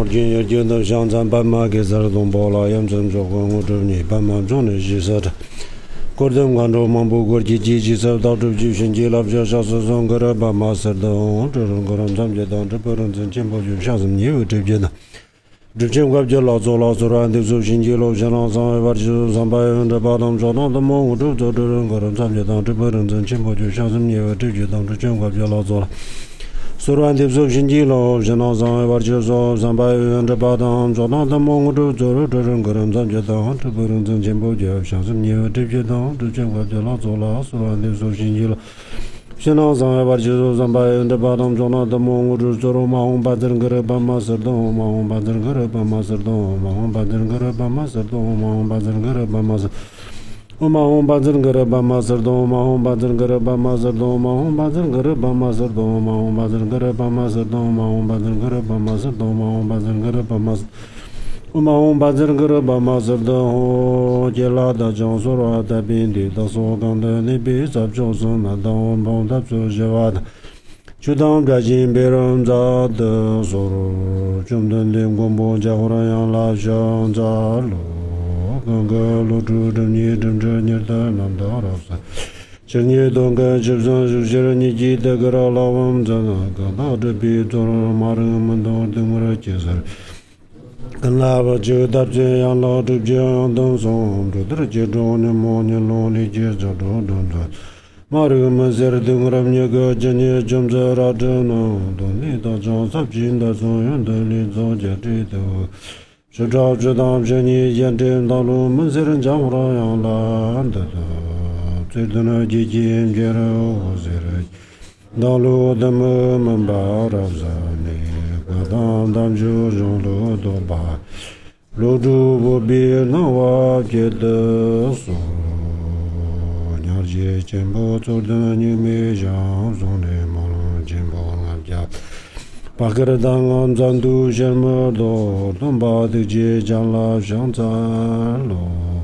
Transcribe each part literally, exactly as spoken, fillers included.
军也就能像咱斑马给咱东包了，养成做光我这你斑马中的是啥的。过them关注忙不过去积极走到这就寻机了比较少是从个斑马色的这种个人咱们当这不能真进步就像是你有这边的。之前我就老做老做了，都做新街路，像那上海就上百分之八当找到的么，我都做这种个人咱们当这不能真进步就像是你有这就当之前我就老做了。虽然都做新街路，像那上海就说上百分之八当找到的么，我都做了这种个人咱们当这不能真进步就像是你有这就当之前我就老做了，虽然都做新街路。现在上海就上百分之八当中的么，我就做了马红八针个半马色的，马红八针个半马色的，马红八针个半马色的，马红八针个半马色。马红八针个半马色的，马红八针个半马色的，马红八针个半马色的，马红八针个半马色的，马红八针个半马色的，马红八针个半马色。我们红八针个半马色的，我接拉的江苏话的本地的所讲的那边在就是那当帮他做些话的，就当关心别人咋的说了，就等连广播家伙那样拉上咋了，刚刚录制的你正着你的难道了噻？这你都跟就算是些人你记得个老我们在那个到这边做了马人们都等我来介绍。跟那个就大这样老就这样等送，这都是接着呢，莫呢老里接着着着着。马这个门是等我们那个今年正在拉着呢，等你到张三进的中原的里早接这头，是找知道这你验证道路门是人讲话样懒的的，最多呢几斤别了我是人，道路的门门把着啥呢？当当就用路多吧，路途不必那我觉得说，鸟姐进步做的你没想中的梦进步俺家，把个的当俺咱都什么多，东把的街将拉上咱喽。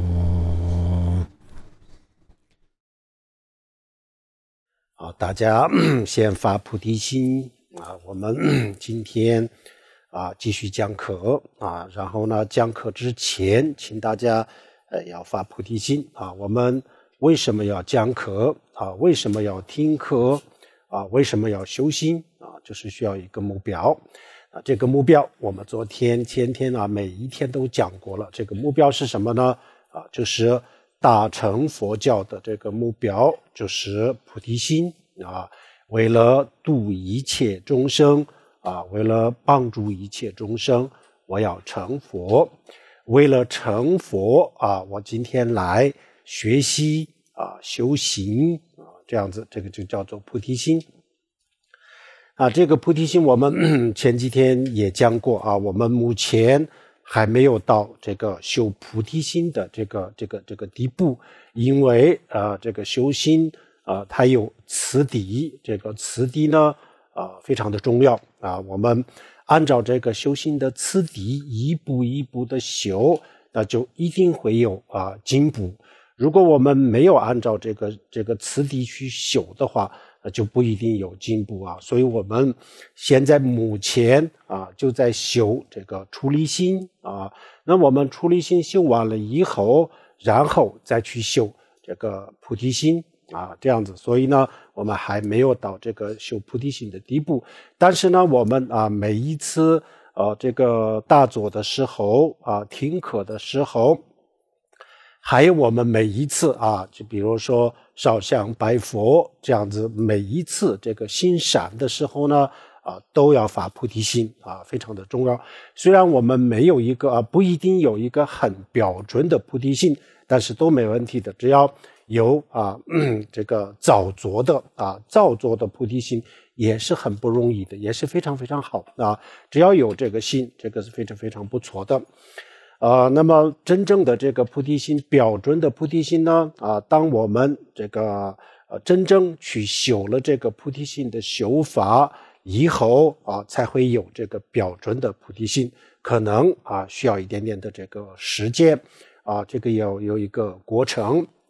好，大家先发菩提心。啊，我们今天啊继续讲课啊，然后呢，讲课之前，请大家呃要发菩提心啊。我们为什么要讲课啊？为什么要听课啊？为什么要修心啊？就是需要一个目标啊。这个目标，我们昨天、前天啊，每一天都讲过了。这个目标是什么呢？啊，就是大乘佛教的这个目标，就是菩提心啊。为了度一切众生啊，为了帮助一切众生，我要成佛。为了成佛啊，我今天来学习啊，修行啊，这样子，这个就叫做菩提心。啊，这个菩提心我们前几天也讲过啊，我们目前还没有到这个修菩提心的这个这个这个地步，因为啊，这个修心。啊，它有次第，这个次第呢，啊，非常的重要啊。我们按照这个修行的次第，一步一步的修，那就一定会有啊进步。如果我们没有按照这个这个次第去修的话，那就不一定有进步啊。所以我们现在目前啊，就在修这个出离心啊。那我们出离心修完了以后，然后再去修这个菩提心。啊，这样子，所以呢，我们还没有到这个修菩提心的地步。但是呢，我们啊，每一次呃这个大坐的时候啊，听课的时候，还有我们每一次啊，就比如说烧香拜佛这样子，每一次这个心闪的时候呢，啊，都要发菩提心啊，非常的重要。虽然我们没有一个啊，不一定有一个很标准的菩提心，但是都没问题的，只要有啊、嗯，这个造作的啊，造作的菩提心也是很不容易的，也是非常非常好啊。只要有这个心，这个是非常非常不错的。呃，那么真正的这个菩提心，标准的菩提心呢，啊，当我们这个呃真正去修了这个菩提心的修法以后啊，才会有这个标准的菩提心，可能啊需要一点点的这个时间啊，这个要有一个过程。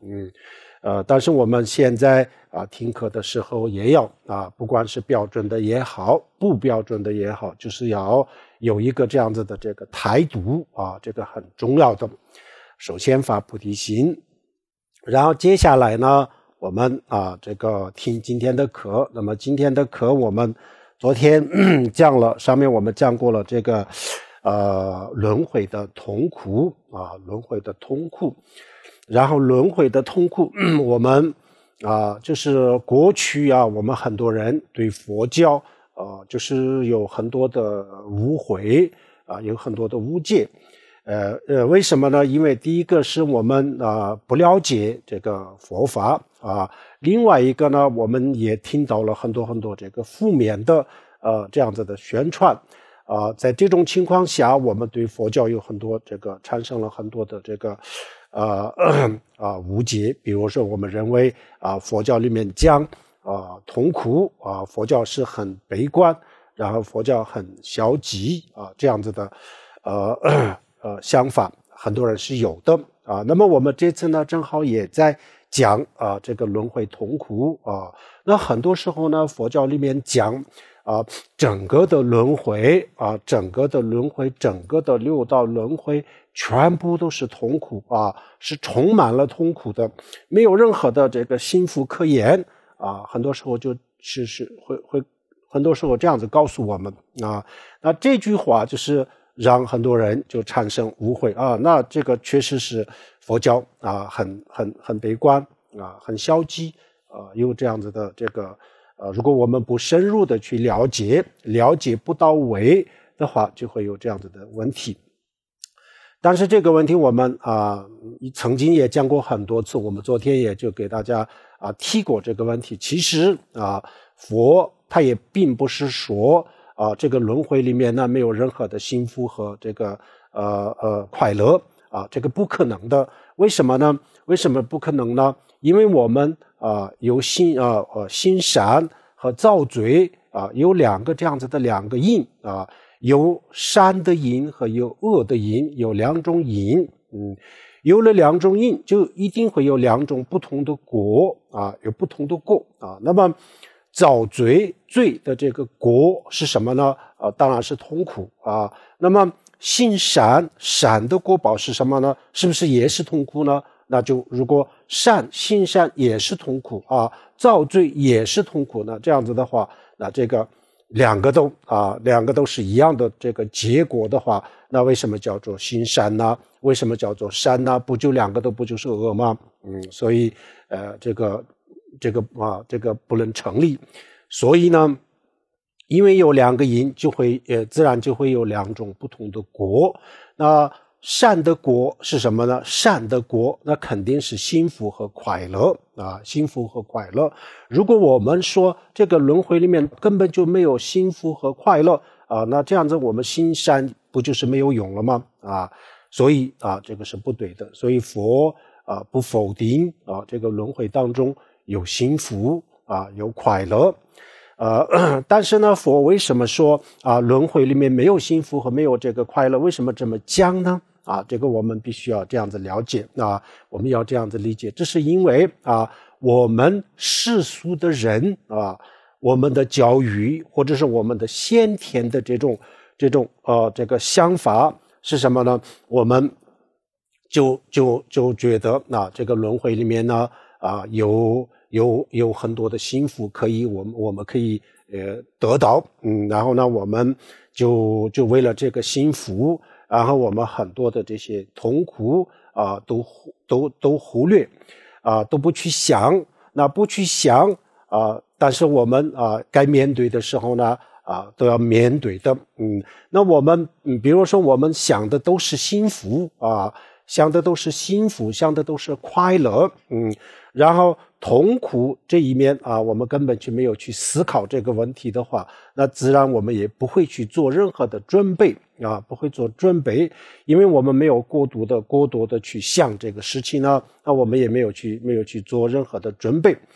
嗯，呃，但是我们现在啊听课的时候也要啊，不管是标准的也好，不标准的也好，就是要有一个这样子的这个态度啊，这个很重要的。首先发菩提心，然后接下来呢，我们啊这个听今天的课。那么今天的课我们昨天讲了，上面我们讲过了这个呃轮回的痛苦啊，轮回的痛苦。然后轮回的痛苦，我们啊，就是过去啊，我们很多人对佛教啊，就是有很多的误会啊，有很多的误解。呃呃，为什么呢？因为第一个是我们啊不了解这个佛法啊，另外一个呢，我们也听到了很多很多这个负面的呃这样子的宣传啊，在这种情况下，我们对佛教有很多这个产生了很多的这个。呃啊误解，比如说我们认为啊佛教里面讲啊痛苦啊，佛教是很悲观，然后佛教很消极啊这样子的呃呃想法，很多人是有的啊。那么我们这次呢正好也在讲啊这个轮回痛苦啊，那很多时候呢佛教里面讲啊整个的轮回啊整个的轮回整个的六道轮回全部都是痛苦啊，是充满了痛苦的，没有任何的这个幸福可言啊。很多时候就是是会会很多时候这样子告诉我们啊。那这句话就是让很多人就产生误会啊。那这个确实是佛教啊，很很很悲观啊，很消极啊，有这样子的这个呃，如果我们不深入的去了解，了解不到位的话，就会有这样子的问题。但是这个问题我们啊、呃、曾经也讲过很多次，我们昨天也就给大家啊、呃、提过这个问题。其实啊、呃、佛他也并不是说啊、呃、这个轮回里面呢没有任何的幸福和这个呃呃快乐啊，这个不可能的。为什么呢？为什么不可能呢？因为我们啊、呃、有心啊呃心善和造罪啊、呃、有两个这样子的两个因啊。有善的因和有恶的因，有两种因，嗯，有了两种因，就一定会有两种不同的果啊，有不同的果啊。那么造罪罪的这个果是什么呢？啊，当然是痛苦啊。那么行善善的果报是什么呢？是不是也是痛苦呢？那就如果善行善也是痛苦啊，造罪也是痛苦呢，这样子的话，那这个。两个都啊，两个都是一样的这个结果的话，那为什么叫做行善呢？为什么叫做善呢？不就两个都不就是恶吗？嗯，所以呃，这个这个啊，这个不能成立。所以呢，因为有两个因，就会呃，自然就会有两种不同的果。那善的果是什么呢？善的果那肯定是幸福和快乐啊，幸福和快乐。如果我们说这个轮回里面根本就没有幸福和快乐啊，那这样子我们行善不就是没有用了吗？啊，所以啊这个是不对的。所以佛啊不否定啊这个轮回当中有幸福啊有快乐。呃，但是呢，佛为什么说啊轮回里面没有幸福和没有这个快乐？为什么这么讲呢？啊，这个我们必须要这样子了解啊，我们要这样子理解。这是因为啊，我们世俗的人啊，我们的教育或者是我们的先天的这种这种呃这个想法是什么呢？我们就就就觉得啊，这个轮回里面呢啊有有有很多的幸福可以我们我们可以呃得到，嗯，然后呢我们就就为了这个幸福。然后我们很多的这些痛苦啊，都都都忽略，啊，都不去想，那不去想啊，但是我们啊，该面对的时候呢，啊，都要面对的，嗯，那我们，嗯，比如说我们想的都是幸福啊，想的都是幸福，想的都是快乐，嗯，然后痛苦这一面啊，我们根本就没有去思考这个问题的话，那自然我们也不会去做任何的准备啊，不会做准备，因为我们没有过度的过多的去想这个事情呢，那我们也没有去没有去做任何的准备。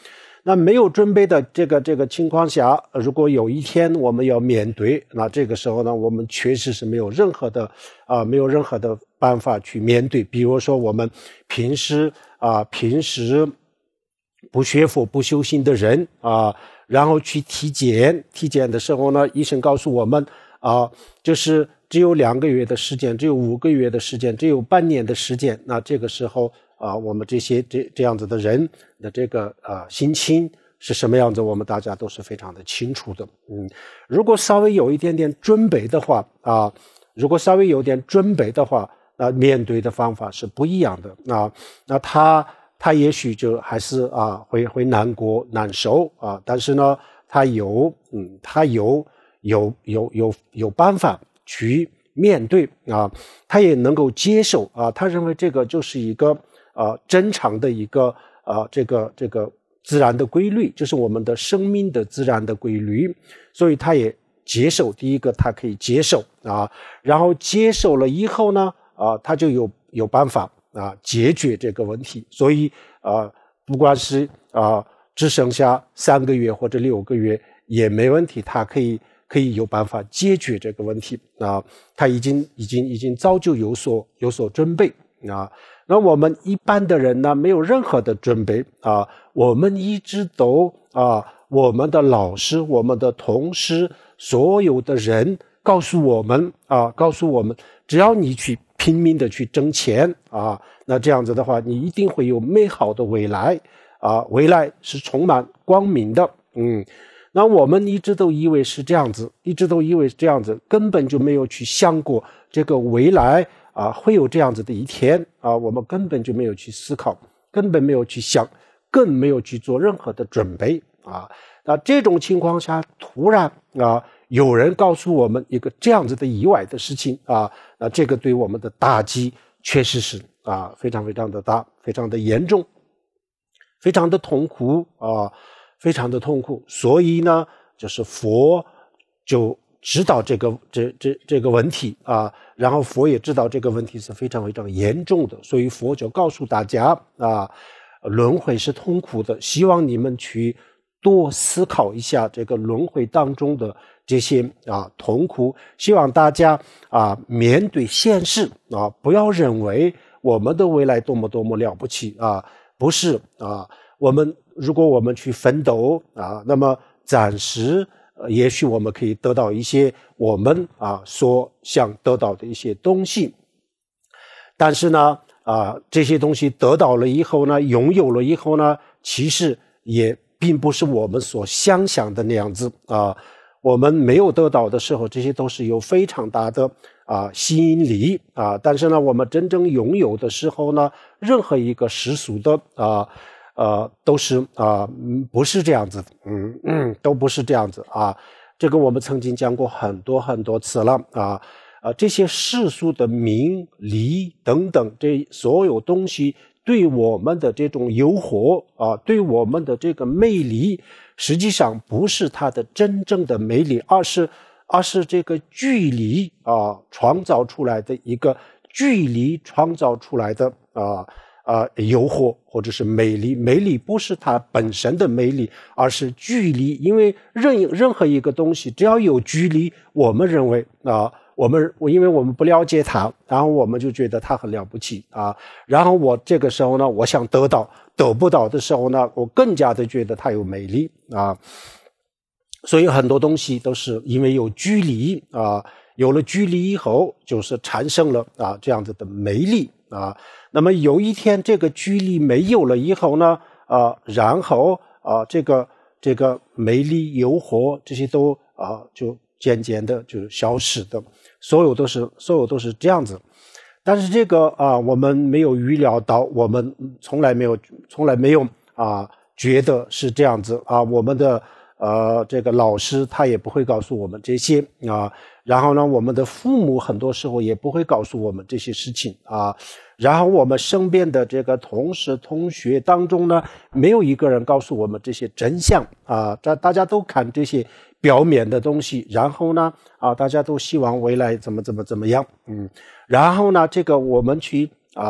那没有准备的这个这个情况下，如果有一天我们要面对，那这个时候呢，我们确实是没有任何的啊、呃，没有任何的办法去面对。比如说我们平时啊、呃，平时不学佛不修行的人啊、呃，然后去体检，体检的时候呢，医生告诉我们啊、呃，就是只有两个月的时间，只有五个月的时间，只有半年的时间，那这个时候。啊，我们这些这这样子的人的这个啊心情是什么样子，我们大家都是非常的清楚的。嗯，如果稍微有一点点准备的话啊，如果稍微有点准备的话，那面对的方法是不一样的啊。那他他也许就还是啊会会难过难受啊，但是呢，他有嗯他有有有有有办法去面对啊，他也能够接受啊，他认为这个就是一个。啊，正常的一个啊，这个这个自然的规律，就是我们的生命的自然的规律，所以他也接受。第一个，他可以接受啊，然后接受了以后呢，啊，他就有有办法啊解决这个问题。所以啊，不管是啊只剩下三个月或者六个月也没问题，他可以可以有办法解决这个问题啊，他已经已经已经早就有所有所准备啊。那我们一般的人呢，没有任何的准备啊，我们一直都啊，我们的老师、我们的同事、所有的人告诉我们啊，告诉我们，只要你去拼命的去挣钱啊，那这样子的话，你一定会有美好的未来啊，未来是充满光明的。嗯，那我们一直都以为是这样子，一直都以为是这样子，根本就没有去想过这个未来。啊，会有这样子的一天啊，我们根本就没有去思考，根本没有去想，更没有去做任何的准备啊。那这种情况下，突然啊，有人告诉我们一个这样子的意外的事情啊，那这个对我们的打击确实是啊，非常非常的大，非常的严重，非常的痛苦啊，非常的痛苦。所以呢，就是佛就知道这个这这这个问题啊，然后佛也知道这个问题是非常非常严重的，所以佛就告诉大家啊，轮回是痛苦的，希望你们去多思考一下这个轮回当中的这些啊痛苦，希望大家啊面对现实啊，不要认为我们的未来多么多么了不起啊，不是啊，我们如果我们去奋斗啊，那么暂时。呃，也许我们可以得到一些我们啊所想得到的一些东西，但是呢，啊这些东西得到了以后呢，拥有了以后呢，其实也并不是我们所想象的那样子啊。我们没有得到的时候，这些都是有非常大的啊吸引力啊，但是呢，我们真正拥有的时候呢，任何一个世俗的啊。呃，都是啊、呃，不是这样子，嗯嗯，都不是这样子啊。这个我们曾经讲过很多很多次了啊。呃，这些世俗的名利等等，这所有东西对我们的这种诱惑啊，对我们的这个魅力，实际上不是它的真正的魅力，而是而是这个距离啊创造出来的一个距离创造出来的啊。啊、呃，诱惑或者是美丽，美丽不是它本身的美丽，而是距离。因为任任何一个东西，只要有距离，我们认为啊、呃，我们因为我们不了解它，然后我们就觉得它很了不起啊。然后我这个时候呢，我想得到，得不到的时候呢，我更加的觉得它有美丽啊。所以很多东西都是因为有距离啊，有了距离以后，就是产生了啊这样子的美丽啊。那么有一天这个距离没有了以后呢，啊、呃，然后啊、呃，这个这个美丽诱惑这些都啊、呃、就渐渐的就消失的，所有都是所有都是这样子。但是这个啊、呃，我们没有预料到，我们从来没有从来没有啊、呃、觉得是这样子啊，我们的呃这个老师他也不会告诉我们这些啊，然后呢，我们的父母很多时候也不会告诉我们这些事情啊。然后我们身边的这个同事同学当中呢，没有一个人告诉我们这些真相啊，大大家都看这些表面的东西，然后呢啊，大家都希望未来怎么怎么怎么样，嗯，然后呢，这个我们去啊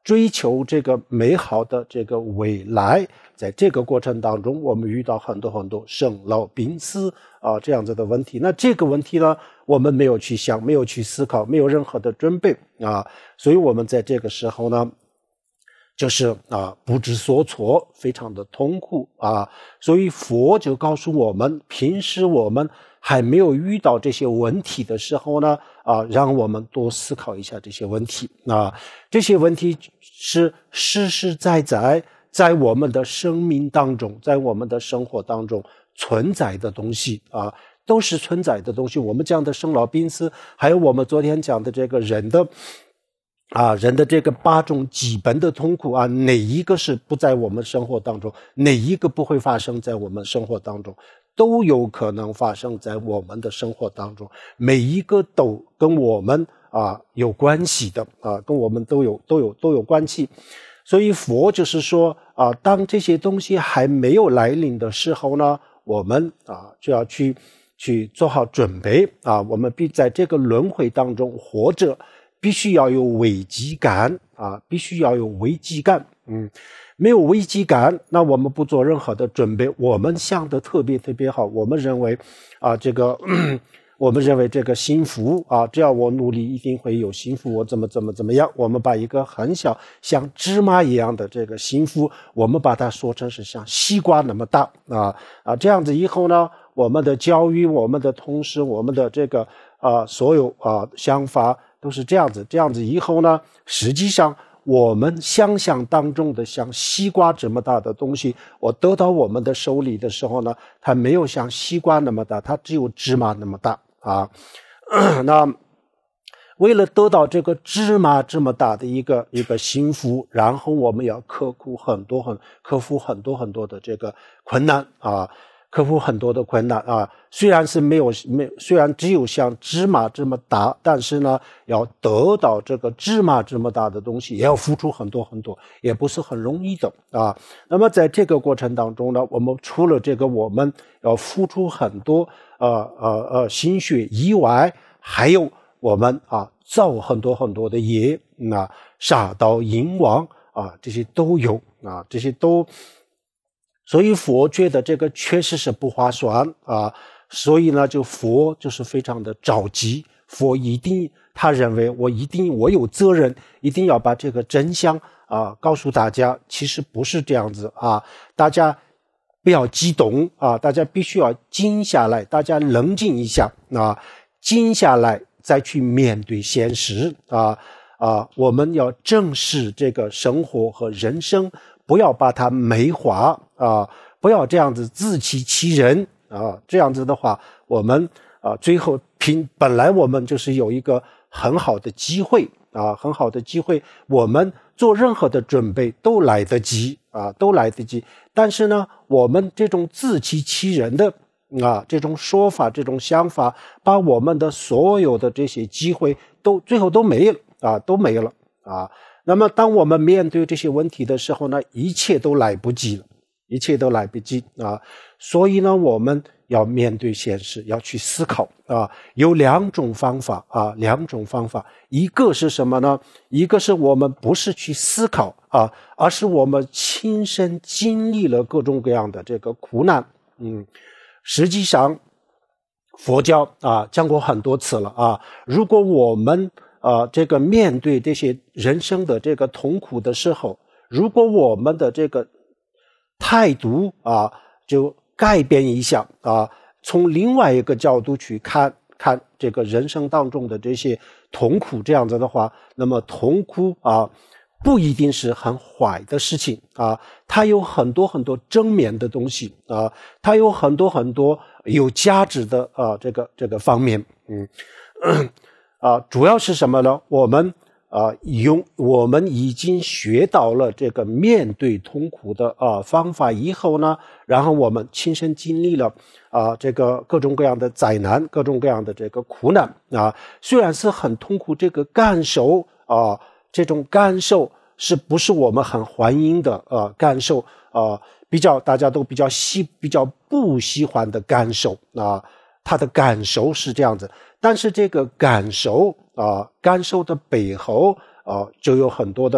追求这个美好的这个未来。在这个过程当中，我们遇到很多很多生老病死啊这样子的问题。那这个问题呢，我们没有去想，没有去思考，没有任何的准备啊，所以我们在这个时候呢，就是啊不知所措，非常的痛苦啊。所以佛就告诉我们，平时我们还没有遇到这些问题的时候呢，啊，让我们多思考一下这些问题啊。这些问题是实实在在在我们的生命当中，在我们的生活当中存在的东西啊，都是存在的东西。我们讲的生老病死，还有我们昨天讲的这个人的啊，人的这个八种基本的痛苦啊，哪一个是不在我们生活当中？哪一个不会发生在我们生活当中？都有可能发生在我们的生活当中，每一个都跟我们啊有关系的啊，跟我们都有都有都有关系。所以佛就是说啊，当这些东西还没有来临的时候呢，我们啊就要去去做好准备啊，我们必在这个轮回当中活着，必须要有危机感啊，必须要有危机感。嗯，没有危机感，那我们不做任何的准备，我们想得特别特别好，我们认为啊，这个我们认为这个幸福啊，只要我努力一定会有幸福，我怎么怎么怎么样，我们把一个很小像芝麻一样的这个幸福，我们把它说成是像西瓜那么大啊啊，这样子以后呢，我们的教育，我们的同事，我们的这个啊所有啊想法都是这样子，这样子以后呢，实际上我们想象当中的像西瓜这么大的东西，我得到我们的手里的时候呢，它没有像西瓜那么大，它只有芝麻那么大啊。那为了得到这个芝麻这么大的一个一个幸福，然后我们要克服很多很克服很多很多的这个困难啊。克服很多的困难啊，虽然是没有没，虽然只有像芝麻这么大，但是呢，要得到这个芝麻这么大的东西，也要付出很多很多，也不是很容易的啊。那么在这个过程当中呢，我们除了这个我们要付出很多呃呃呃心血以外，还有我们啊造很多很多的业，那杀盗淫妄啊，这些都有啊，这些都。所以佛觉得这个确实是不划算啊，所以呢，就佛就是非常的着急，佛一定他认为我一定我有责任，一定要把这个真相啊告诉大家，其实不是这样子啊，大家不要激动啊，大家必须要静下来，大家冷静一下啊，静下来再去面对现实啊啊，我们要正视这个生活和人生。不要把它美化啊，不要这样子自欺欺人啊，这样子的话，我们啊最后凭本来我们就是有一个很好的机会啊，很好的机会，我们做任何的准备都来得及啊，都来得及。但是呢，我们这种自欺欺人的啊这种说法、这种想法，把我们的所有的这些机会都最后都没了啊，都没了啊。那么当我们面对这些问题的时候呢，一切都来不及了，一切都来不及啊！所以呢，我们要面对现实，要去思考啊。有两种方法啊，两种方法，一个是什么呢？一个是我们不是去思考啊，而是我们亲身经历了各种各样的这个苦难。嗯，实际上佛教啊讲过很多次了啊，如果我们呃，这个面对这些人生的这个痛苦的时候，如果我们的这个态度啊，就改变一下啊，从另外一个角度去看看这个人生当中的这些痛苦，这样子的话，那么痛苦啊，不一定是很坏的事情啊，它有很多很多正面的东西啊，它有很多很多有价值的啊，这个这个方面，嗯。啊，主要是什么呢？我们啊，用我们已经学到了这个面对痛苦的啊方法以后呢，然后我们亲身经历了啊这个各种各样的灾难，各种各样的这个苦难啊，虽然是很痛苦，这个感受啊，这种感受是不是我们很欢迎的啊感受啊？比较大家都比较喜比较不喜欢的感受啊，他的感受是这样子。但是这个感受啊，感受的背后啊，就有很多的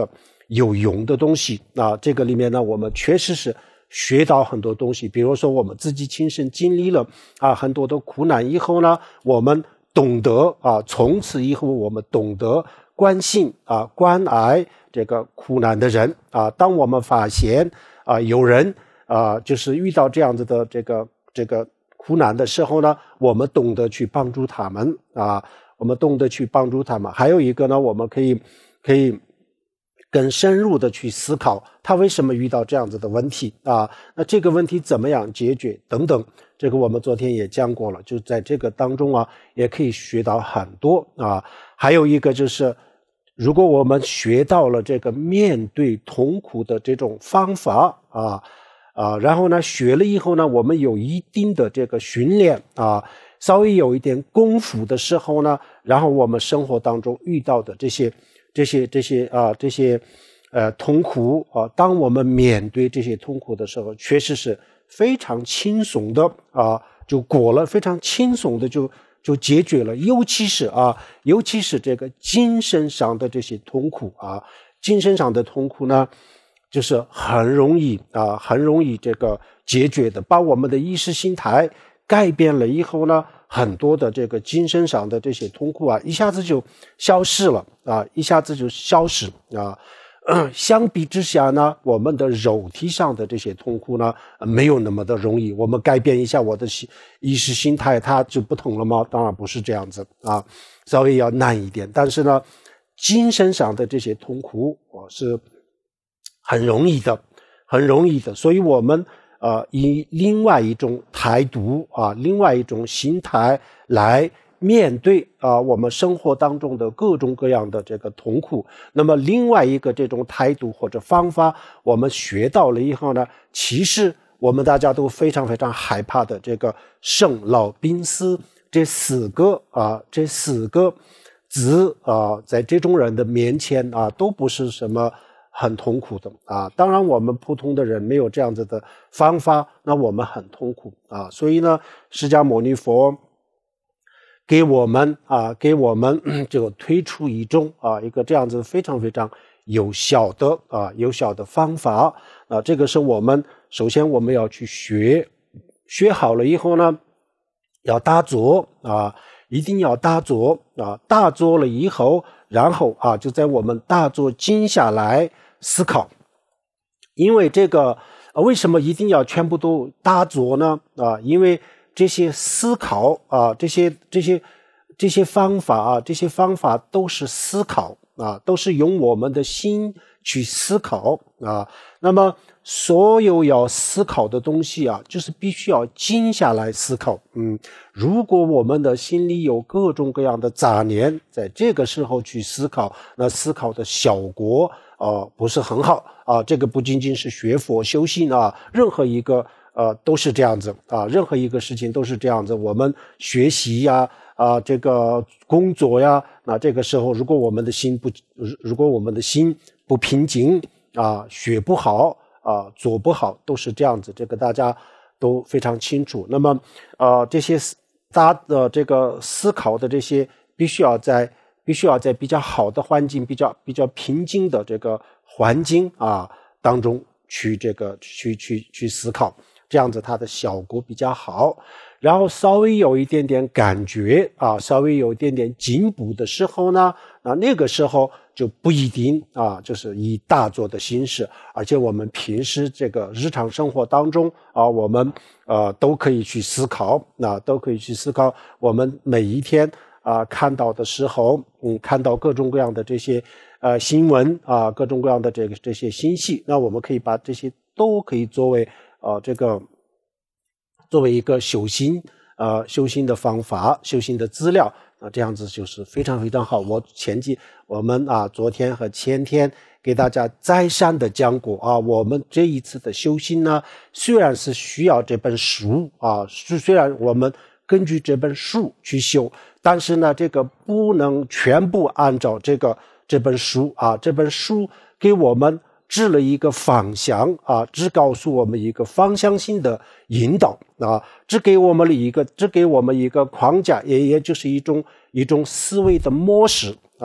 有用的东西啊。这个里面呢，我们确实是学到很多东西，比如说我们自己亲身经历了啊很多的苦难以后呢，我们懂得啊，从此以后我们懂得关心啊关爱这个苦难的人啊。当我们发现啊有人啊就是遇到这样子的这个这个苦难的时候呢，我们懂得去帮助他们啊，我们懂得去帮助他们。还有一个呢，我们可以可以更深入的去思考他为什么遇到这样子的问题啊，那这个问题怎么样解决等等，这个我们昨天也讲过了，就在这个当中啊也可以学到很多啊。还有一个就是如果我们学到了这个面对痛苦的这种方法啊啊，然后呢学了以后呢，我们有一定的这个训练啊，稍微有一点功夫的时候呢，然后我们生活当中遇到的这些这些这些啊这些呃痛苦啊，当我们面对这些痛苦的时候，确实是非常轻松的啊，就过了，非常轻松的就就解决了。尤其是啊，尤其是这个精神上的这些痛苦啊，精神上的痛苦呢，就是很容易啊，很容易这个解决的。把我们的意识形态改变了以后呢，很多的这个精神上的这些痛苦啊，一下子就消失了啊，一下子就消失啊。呃、相比之下呢，我们的肉体上的这些痛苦呢，呃、没有那么的容易。我们改变一下我的意识形态，它就不同了吗？当然不是这样子啊，稍微要难一点。但是呢，精神上的这些痛苦，我是很容易的，很容易的。所以我们呃以另外一种态度啊，另外一种心态来面对啊我们生活当中的各种各样的这个痛苦。那么另外一个这种态度或者方法，我们学到了以后呢，其实我们大家都非常非常害怕的这个生老病死这四个啊这四个字啊，在这种人的面前啊，都不是什么很痛苦的啊。当然我们普通的人没有这样子的方法，那我们很痛苦啊。所以呢，释迦牟尼佛给我们啊，给我们就推出一种啊一个这样子非常非常有效的啊有效的方法啊。这个是我们首先我们要去学，学好了以后呢，要打坐啊，一定要打坐啊。打坐了以后，然后啊就在我们打坐静下来思考。因为这个、啊、为什么一定要全部都打坐呢？啊，因为这些思考啊，这些这些这些方法啊，这些方法都是思考啊，都是用我们的心去思考啊。那么所有要思考的东西啊，就是必须要静下来思考。嗯，如果我们的心里有各种各样的杂念，在这个时候去思考，那思考的效果啊不是很好啊。这个不仅仅是学佛修行啊，任何一个呃，都是这样子啊，任何一个事情都是这样子。我们学习呀，啊，这个工作呀，那这个时候，如果我们的心不，如果我们的心不平静啊，学不好啊，做不好，都是这样子。这个大家都非常清楚。那么，呃，这些大的这个思考的这些，必须要在必须要在比较好的环境，比较比较平静的这个环境啊当中去这个去去去思考。这样子它的效果比较好。然后稍微有一点点感觉啊，稍微有一点点进步的时候呢，那那个时候就不一定啊，就是以打坐的形式，而且我们平时这个日常生活当中啊，我们呃都可以去思考，那都可以去思考。我们每一天啊看到的时候，嗯，看到各种各样的这些呃新闻啊，各种各样的这个这些信息，那我们可以把这些都可以作为呃这个作为一个修行呃修行的方法，修行的资料。那这样子就是非常非常好。我前几我们啊昨天和前天给大家再三的讲过啊，我们这一次的修行呢，虽然是需要这本书啊，虽然我们根据这本书去修，但是呢，这个不能全部按照这个这本书啊，这本书给我们指了一个方向啊，只告诉我们一个方向性的引导啊，只给我们了一个只给我们一个框架，也也就是一种一种思维的模式啊，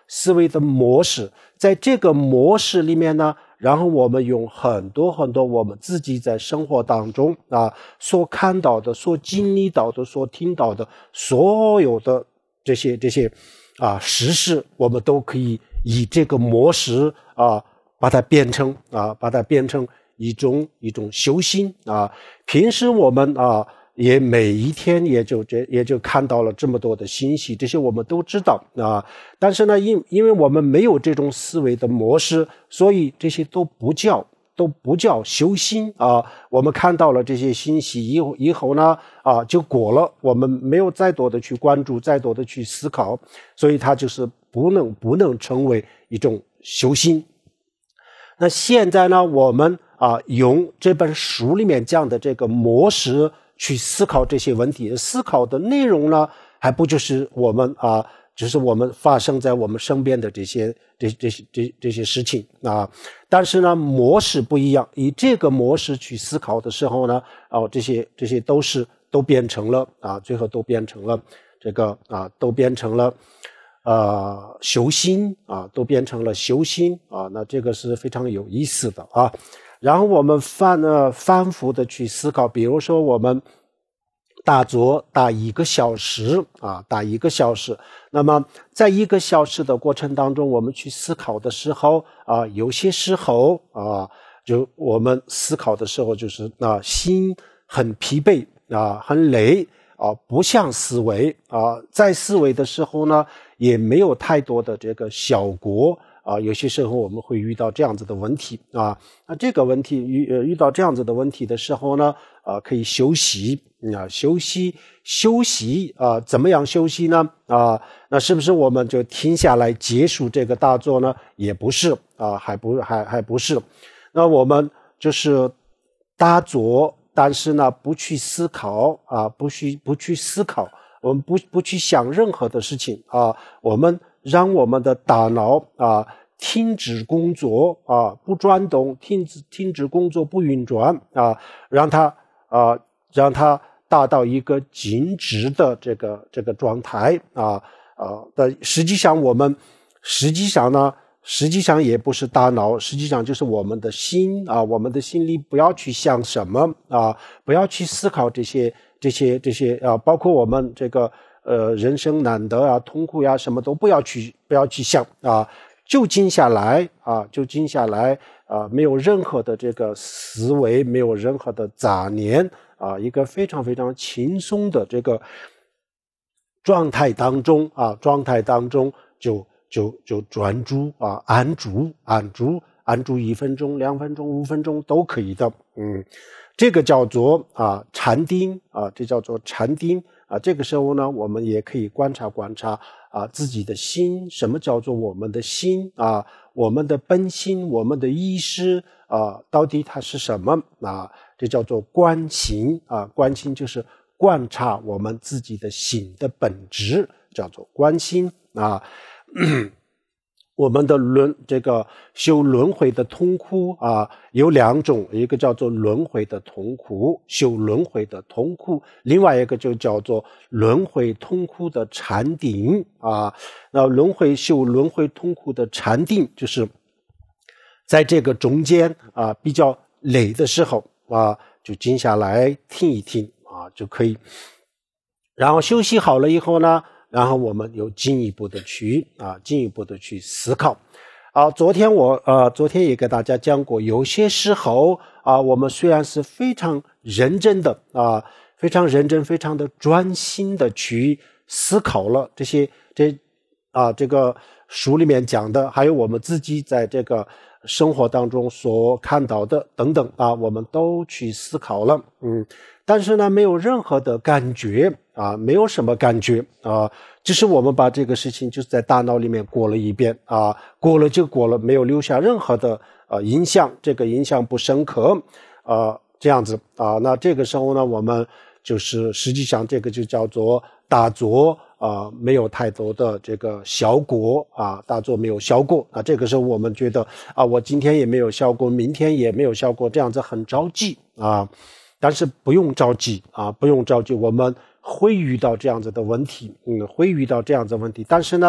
思维的模式，在这个模式里面呢，然后我们用很多很多我们自己在生活当中啊所看到的、所经历到的、所听到的所有的这些这些啊实事，我们都可以以这个模式啊把它变成啊把它变成一种一种修心啊。平时我们啊也每一天也就这也就看到了这么多的信息，这些我们都知道啊。但是呢，因因为我们没有这种思维的模式，所以这些都不叫都不叫修心啊。我们看到了这些信息以后以后呢啊就过了，我们没有再多的去关注，再多的去思考，所以它就是不能不能成为一种修心。那现在呢，我们啊用这本书里面讲的这个模式去思考这些问题，思考的内容呢，还不就是我们啊，就是我们发生在我们身边的这些这这些这这些事情啊。但是呢，模式不一样，以这个模式去思考的时候呢，哦，这些这些都是都变成了啊，最后都变成了这个啊，都变成了呃修心啊，都变成了修心啊。那这个是非常有意思的啊。然后我们反呃反复的去思考，比如说我们打坐打一个小时啊，打一个小时。那么在一个小时的过程当中，我们去思考的时候啊，有些时候啊，就我们思考的时候就是啊，心很疲惫啊，很累啊，不想思维啊，在思维的时候呢，也没有太多的这个效果。啊，有些时候我们会遇到这样子的问题啊，那这个问题遇呃遇到这样子的问题的时候呢，啊，可以休息啊，休息休息啊，怎么样休息呢？啊，那是不是我们就停下来结束这个大坐呢？也不是啊，还不还还不是。那我们就是大坐，但是呢，不去思考啊，不去不去思考，我们不不去想任何的事情啊，我们让我们的大脑啊停止工作啊，不转动，停止停止工作，不运转啊，让它啊让它达到一个静止的这个这个状态啊啊的。实际上我们实际上呢，实际上也不是大脑，实际上就是我们的心啊，我们的心里不要去想什么啊，不要去思考这些这些这些啊，包括我们这个呃人生难得啊，痛苦呀，什么都不要去不要去想啊。就静下来啊，就静下来啊，没有任何的这个思维，没有任何的杂念啊，一个非常非常轻松的这个状态当中啊，状态当中就就就专注啊，安住安住安住一分钟、两分钟、五分钟都可以的，嗯，这个叫做啊禅定啊，这叫做禅定啊。这个时候呢，我们也可以观察观察。啊，自己的心，什么叫做我们的心啊？我们的本心，我们的意识啊，到底它是什么啊？这叫做观心啊，观心就是观察我们自己的心的本质，叫做观心啊。我们的轮这个修轮回的痛苦啊，有两种，一个叫做轮回的痛苦，修轮回的痛苦，另外一个就叫做轮回痛苦的禅定啊。那轮回修轮回痛苦的禅定，就是在这个中间啊比较累的时候啊，就静下来听一听啊就可以。然后休息好了以后呢，然后我们有进一步的去啊，进一步的去思考。啊，昨天我呃，昨天也给大家讲过，有些时候啊，我们虽然是非常认真的啊，非常认真、非常的专心的去思考了这些这啊这个书里面讲的，还有我们自己在这个生活当中所看到的等等啊，我们都去思考了，嗯。但是呢，没有任何的感觉啊，没有什么感觉啊，只是我们把这个事情就是在大脑里面过了一遍啊，过了就过了，没有留下任何的呃影响，这个影响不深刻啊，这样子啊。那这个时候呢，我们就是实际上这个就叫做大坐啊，没有太多的这个效果啊，大坐没有效果啊。这个时候我们觉得啊，我今天也没有效果，明天也没有效果，这样子很着急啊。但是不用着急啊，不用着急，我们会遇到这样子的问题，嗯，会遇到这样子的问题。但是呢，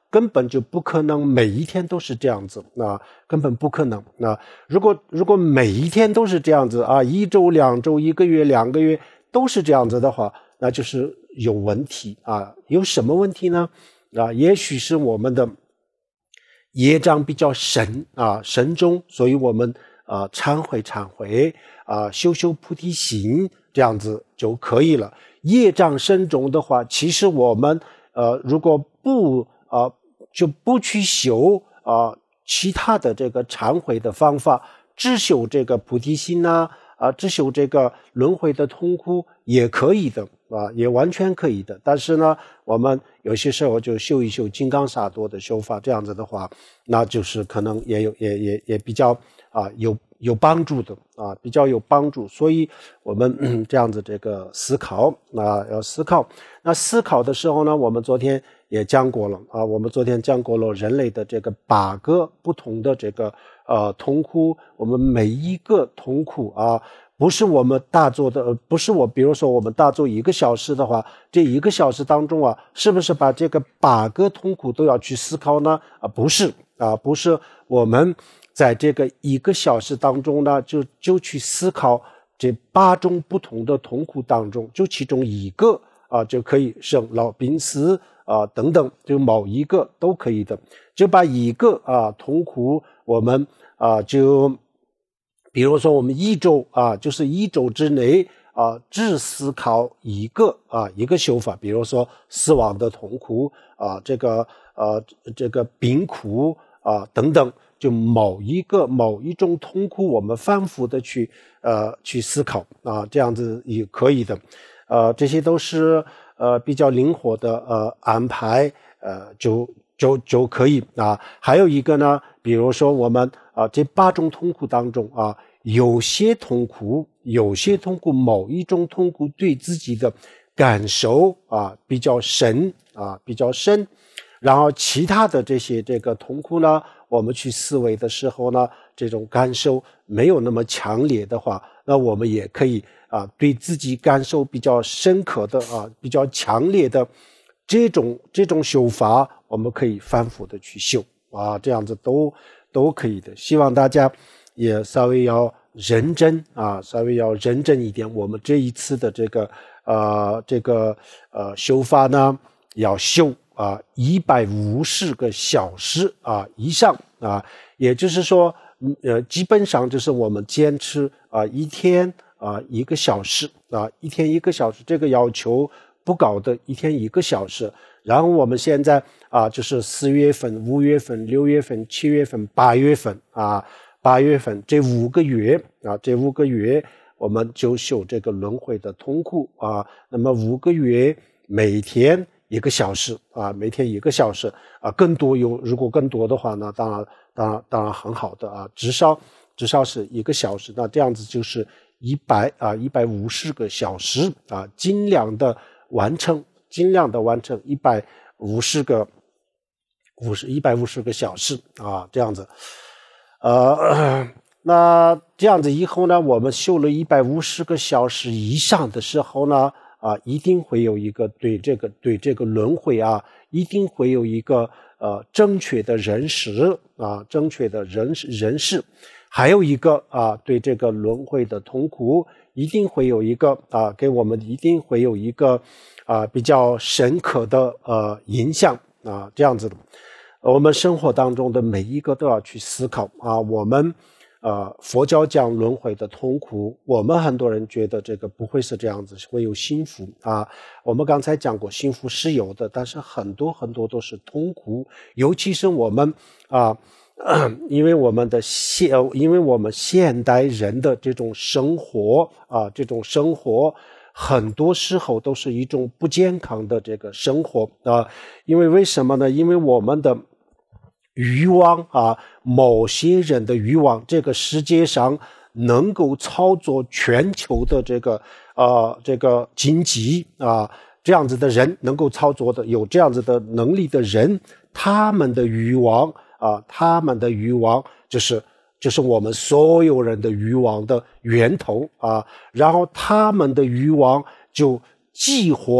根本就不可能每一天都是这样子，啊，根本不可能。啊，如果如果每一天都是这样子啊，一周、两周、一个月、两个月都是这样子的话，那就是有问题啊。有什么问题呢？啊，也许是我们的业障比较深啊，深重，所以我们啊忏悔忏悔啊，修修菩提心，这样子就可以了。业障深重的话，其实我们呃如果不啊就不去修啊其他的这个忏悔的方法，只修这个菩提心呐，啊，只修这个轮回的痛苦也可以的啊，也完全可以的。但是呢，我们有些时候就修一修金刚萨埵的修法，这样子的话，那就是可能也有也也也比较啊有有帮助的啊，比较有帮助。所以我们、嗯、这样子这个思考啊，要思考。那思考的时候呢，我们昨天也讲过了啊，我们昨天讲过了人类的这个八个不同的这个呃痛苦，我们每一个痛苦啊，不是我们大做的，不是我，比如说我们大做一个小时的话，这一个小时当中啊，是不是把这个八个痛苦都要去思考呢？啊，不是啊，不是我们在这个一个小时当中呢，就就去思考这八种不同的痛苦当中，就其中一个啊，就可以生老病死啊等等，就某一个都可以的，就把一个啊痛苦我们啊就。比如说我们一周啊，就是一周之内啊，只思考一个啊一个修法，比如说死亡的痛苦啊，这个呃这个病苦啊等等，就某一个某一种痛苦，我们反复的去呃去思考啊，这样子也可以的，呃，这些都是呃比较灵活的呃安排，呃就就就可以啊。还有一个呢，比如说我们啊这八种痛苦当中啊，有些痛苦，有些痛苦，某一种痛苦对自己的感受啊比较深啊比较深，然后其他的这些这个痛苦呢，我们去思维的时候呢，这种感受没有那么强烈的话，那我们也可以啊对自己感受比较深刻的啊比较强烈的这种这种修法，我们可以反复的去修啊，这样子都都可以的。希望大家也稍微要认真啊，稍微要认真一点。我们这一次的这个呃这个呃修法呢，要修啊一百五十个小时啊以上啊，也就是说，呃，基本上就是我们坚持啊一天啊一个小时啊，一天一个小时，这个要求不高的，一天一个小时。然后我们现在啊，就是四月份、五月份、六月份、七月份、八月份啊。八月份这五个月啊，这五个月我们就修这个轮回的痛苦啊。那么五个月每天一个小时啊，每天一个小时啊，更多有如果更多的话呢，当然当然当然很好的啊，至少至少是一个小时。那这样子就是一百啊一百五十个小时啊，尽量的完成，尽量的完成一百五十个五十一百五十个小时啊，这样子。呃，那这样子以后呢，我们修了一百五十个小时以上的时候呢，啊，一定会有一个对这个对这个轮回啊，一定会有一个呃正确的认识啊，正确的认识认识，还有一个啊，对这个轮回的痛苦，一定会有一个啊，给我们一定会有一个啊比较深刻的呃影响啊，这样子的。我们生活当中的每一个都要去思考啊，我们呃佛教讲轮回的痛苦，我们很多人觉得这个不会是这样子，会有幸福啊。我们刚才讲过，幸福是有的，但是很多很多都是痛苦，尤其是我们啊，因为我们的现，因为我们现代人的这种生活啊，这种生活。很多时候都是一种不健康的这个生活啊，因为为什么呢？因为我们的欲望啊，某些人的欲望，这个世界上能够操作全球的这个呃这个经济啊，这样子的人能够操作的，有这样子的能力的人，他们的欲望啊，他们的欲望就是就是我们所有人的欲望的源头啊，然后他们的欲望就激活了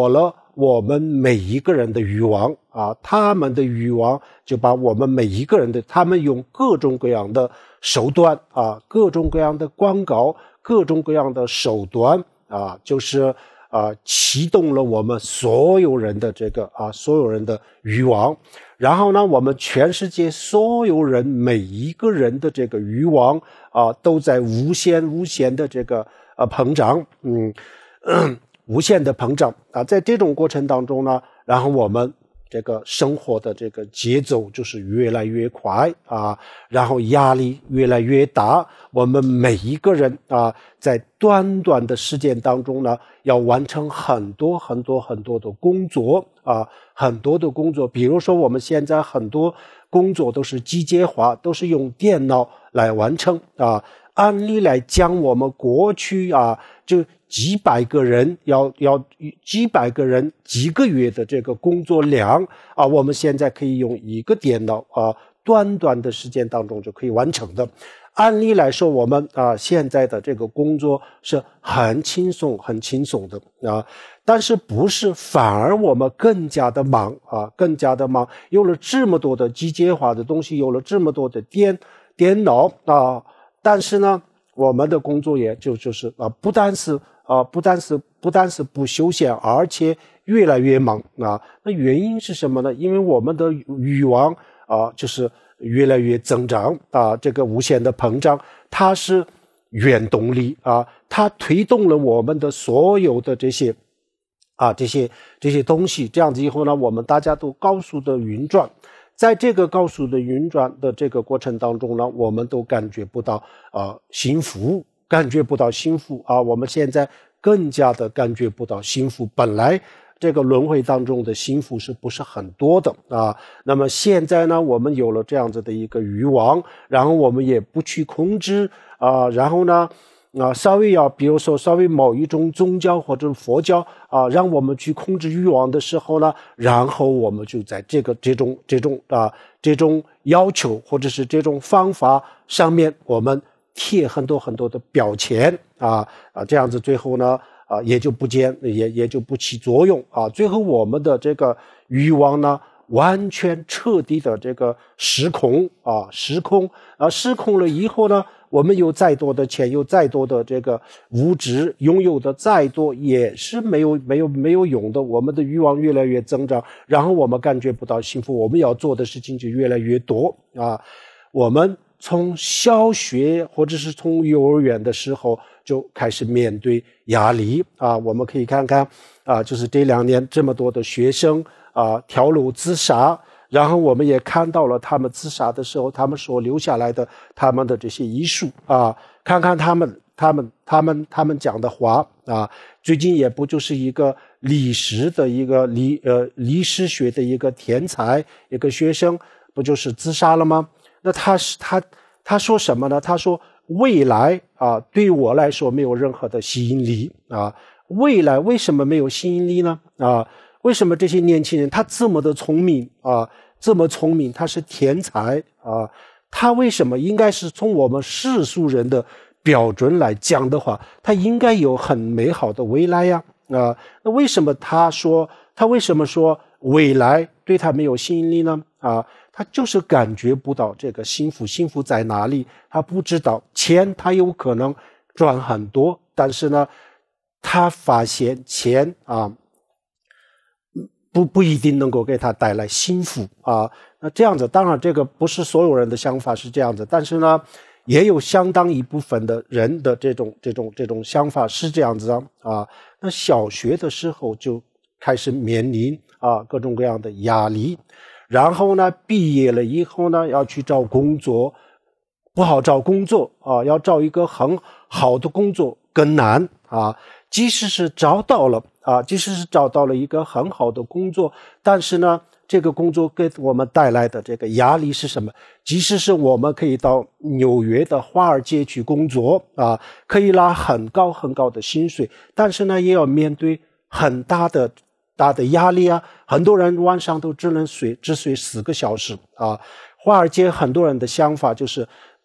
我们每一个人的欲望啊，他们的欲望就把我们每一个人的，他们用各种各样的手段啊，各种各样的广告，各种各样的手段啊，就是啊启动了我们所有人的这个啊所有人的欲望。然后呢，我们全世界所有人每一个人的这个欲望啊，都在无限无限的这个呃膨胀，嗯，嗯无限的膨胀啊。在这种过程当中呢，然后我们这个生活的这个节奏就是越来越快啊，然后压力越来越大。我们每一个人啊，在短短的时间当中呢，要完成很多很多很多的工作啊，很多的工作。比如说我们现在很多工作都是机械化，都是用电脑来完成啊。按理来讲，我们过去啊，就几百个人要要几百个人几个月的这个工作量啊，我们现在可以用一个电脑啊，短短的时间当中就可以完成的。按理来说，我们啊现在的这个工作是很轻松很轻松的啊，但是不是反而我们更加的忙啊，更加的忙，有了这么多的机械化的东西，有了这么多的电电脑啊，但是呢，我们的工作也就就是啊，不单是啊，不单是不单是不休闲，而且越来越忙啊。那原因是什么呢？因为我们的欲望啊，就是越来越增长啊，这个无限的膨胀，它是原动力啊，它推动了我们的所有的这些啊这些这些东西。这样子以后呢，我们大家都高速的运转。在这个高速的运转的这个过程当中呢，我们都感觉不到啊、呃、幸福，感觉不到幸福啊。我们现在更加的感觉不到幸福。本来这个轮回当中的幸福是不是很多的啊？那么现在呢，我们有了这样子的一个欲望，然后我们也不去控制啊，然后呢。啊，稍微要，比如说稍微某一种宗教或者佛教啊，让我们去控制欲望的时候呢，然后我们就在这个这种这种啊这种要求或者是这种方法上面，我们贴很多很多的标签啊啊，这样子最后呢啊也就不见也也就不起作用啊，最后我们的这个欲望呢。完全彻底的这个失控啊，失控啊，失控了以后呢，我们有再多的钱，有再多的这个物质，拥有的再多也是没有没有没有用的。我们的欲望越来越增长，然后我们感觉不到幸福，我们要做的事情就越来越多啊。我们从小学或者是从幼儿园的时候就开始面对压力啊，我们可以看看啊，就是这两年这么多的学生。啊，跳楼自杀，然后我们也看到了他们自杀的时候，他们所留下来的他们的这些遗书啊，看看他们他们他们他们讲的话啊，最近也不就是一个历史的一个历呃历史学的一个天才一个学生，不就是自杀了吗？那他是他他说什么呢？他说未来啊，对我来说没有任何的吸引力啊，未来为什么没有吸引力呢？啊？为什么这些年轻人他这么的聪明啊，这么聪明，他是天才啊，他为什么应该是从我们世俗人的标准来讲的话，他应该有很美好的未来呀啊，那为什么他说他为什么说未来对他没有吸引力呢？啊，他就是感觉不到这个幸福，幸福在哪里？他不知道，钱他有可能赚很多，但是呢，他发现钱啊。不不一定能够给他带来幸福啊，那这样子，当然这个不是所有人的想法是这样子，但是呢，也有相当一部分的人的这种这种这种想法是这样子啊。那小学的时候就开始面临啊各种各样的压力，然后呢，毕业了以后呢，要去找工作，不好找工作啊，要找一个很好的工作更难啊。即使是找到了啊，即使是找到了一个很好的工作，但是呢，这个工作给我们带来的这个压力是什么？即使是我们可以到纽约的华尔街去工作啊，可以拿很高很高的薪水，但是呢，也要面对很大的大的压力啊。很多人晚上都只能睡只睡四个小时啊。华尔街很多人的想法就是，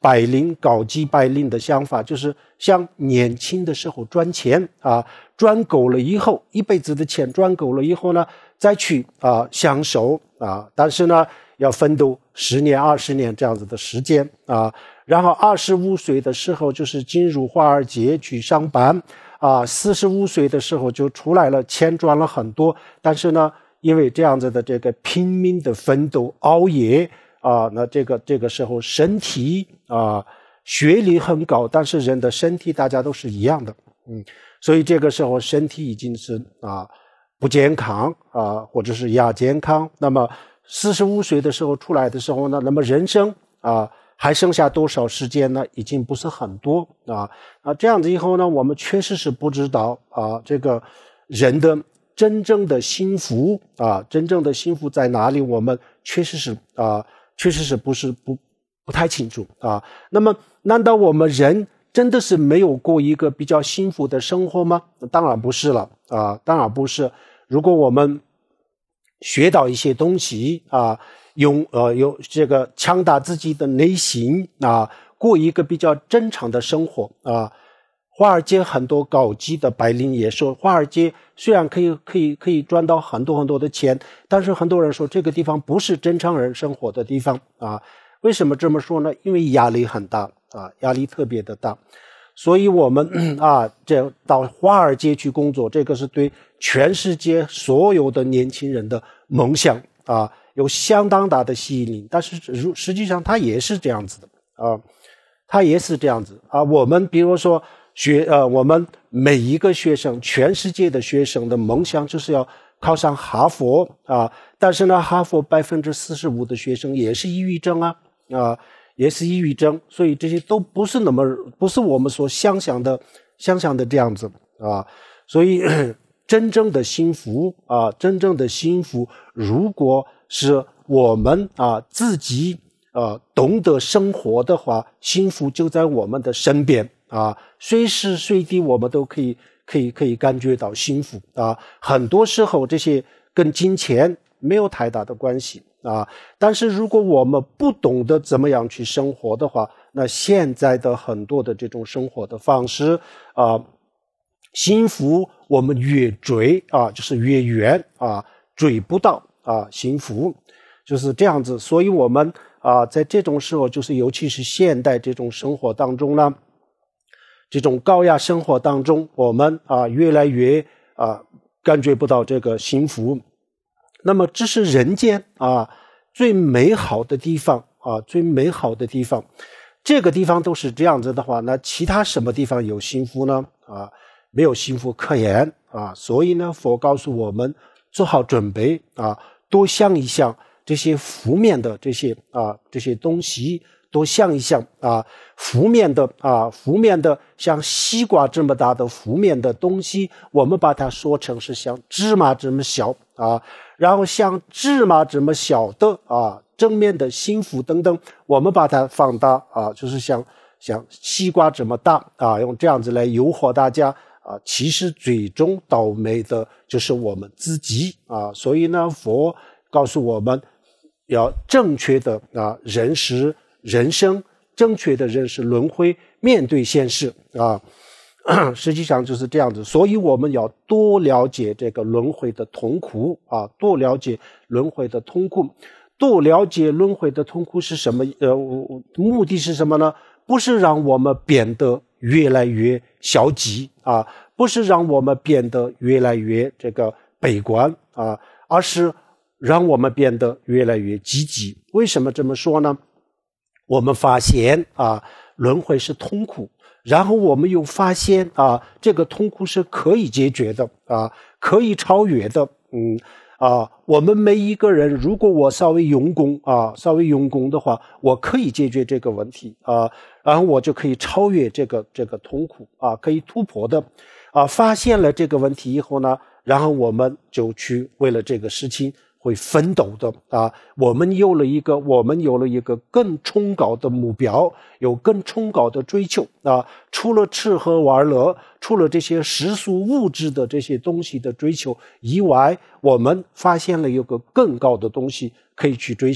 白领高级白领的想法，就是像年轻的时候赚钱啊，赚够了以后，一辈子的钱赚够了以后呢，再去啊享受啊，但是呢要奋斗十年二十年这样子的时间啊，然后二十五岁的时候就是进入华尔街去上班啊，四十五岁的时候就出来了，钱赚了很多，但是呢因为这样子的这个拼命的奋斗熬夜啊，那这个这个时候身体啊学历很高，但是人的身体大家都是一样的，嗯，所以这个时候身体已经是啊不健康啊，或者是亚健康。那么四十五岁的时候出来的时候呢，那么人生啊还剩下多少时间呢？已经不是很多啊啊这样子以后呢，我们确实是不知道啊这个人的真正的幸福啊，真正的幸福在哪里？我们确实是啊。确实是不是不不太清楚啊？那么，难道我们人真的是没有过一个比较幸福的生活吗？当然不是了啊，当然不是。如果我们学到一些东西啊，用呃有这个强大自己的内心啊，过一个比较正常的生活啊。华尔街很多高级的白领也说，华尔街虽然可以可以可以赚到很多很多的钱，但是很多人说这个地方不是正常人生活的地方啊。为什么这么说呢？因为压力很大啊，压力特别的大。所以我们啊，这到华尔街去工作，这个是对全世界所有的年轻人的梦想啊，有相当大的吸引力。但是实际上它也是这样子的啊，它也是这样子啊。我们比如说。学呃，我们每一个学生，全世界的学生的梦想就是要考上哈佛啊，但是呢，哈佛百分之四十五的学生也是抑郁症啊啊，也是抑郁症，所以这些都不是那么不是我们所想象的想象的这样子啊，所以真正的幸福啊，真正的幸福，如果是我们啊自己啊懂得生活的话，幸福就在我们的身边。啊，随时随地我们都可以可以可以感觉到幸福啊。很多时候这些跟金钱没有太大的关系啊。但是如果我们不懂得怎么样去生活的话，那现在的很多的这种生活的方式啊，幸福我们越追啊，就是越远啊，追不到啊，幸福就是这样子。所以我们啊，在这种时候，就是尤其是现代这种生活当中呢。这种高压生活当中，我们啊越来越啊感觉不到这个幸福。那么这是人间啊最美好的地方啊，最美好的地方。这个地方都是这样子的话，那其他什么地方有幸福呢？啊，没有幸福可言啊。所以呢，佛告诉我们做好准备啊，多想一想这些负面的这些啊这些东西。多想一想啊，负面的啊，负面的像西瓜这么大的负面的东西，我们把它说成是像芝麻这么小啊，然后像芝麻这么小的啊，正面的幸福等等，我们把它放大啊，就是像像西瓜这么大啊，用这样子来诱惑大家啊，其实最终倒霉的就是我们自己啊，所以呢，佛告诉我们要正确的啊认识。人生正确的认识轮回，面对现实啊，实际上就是这样子。所以我们要多了解这个轮回的痛苦啊，多了解轮回的痛苦，多了解轮回的痛苦是什么？呃，目的是什么呢？不是让我们变得越来越消极啊，不是让我们变得越来越这个悲观啊，而是让我们变得越来越积极。为什么这么说呢？我们发现啊，轮回是痛苦，然后我们又发现啊，这个痛苦是可以解决的啊，可以超越的。嗯啊，我们每一个人，如果我稍微用功啊，稍微用功的话，我可以解决这个问题啊，然后我就可以超越这个这个痛苦啊，可以突破的啊。发现了这个问题以后呢，然后我们就去为了这个事情。会奋斗的啊！我们有了一个，我们有了一个更崇高的目标，有更崇高的追求啊！除了吃喝玩乐，除了这些世俗物质的这些东西的追求以外，我们发现了有个更高的东西可以去追求。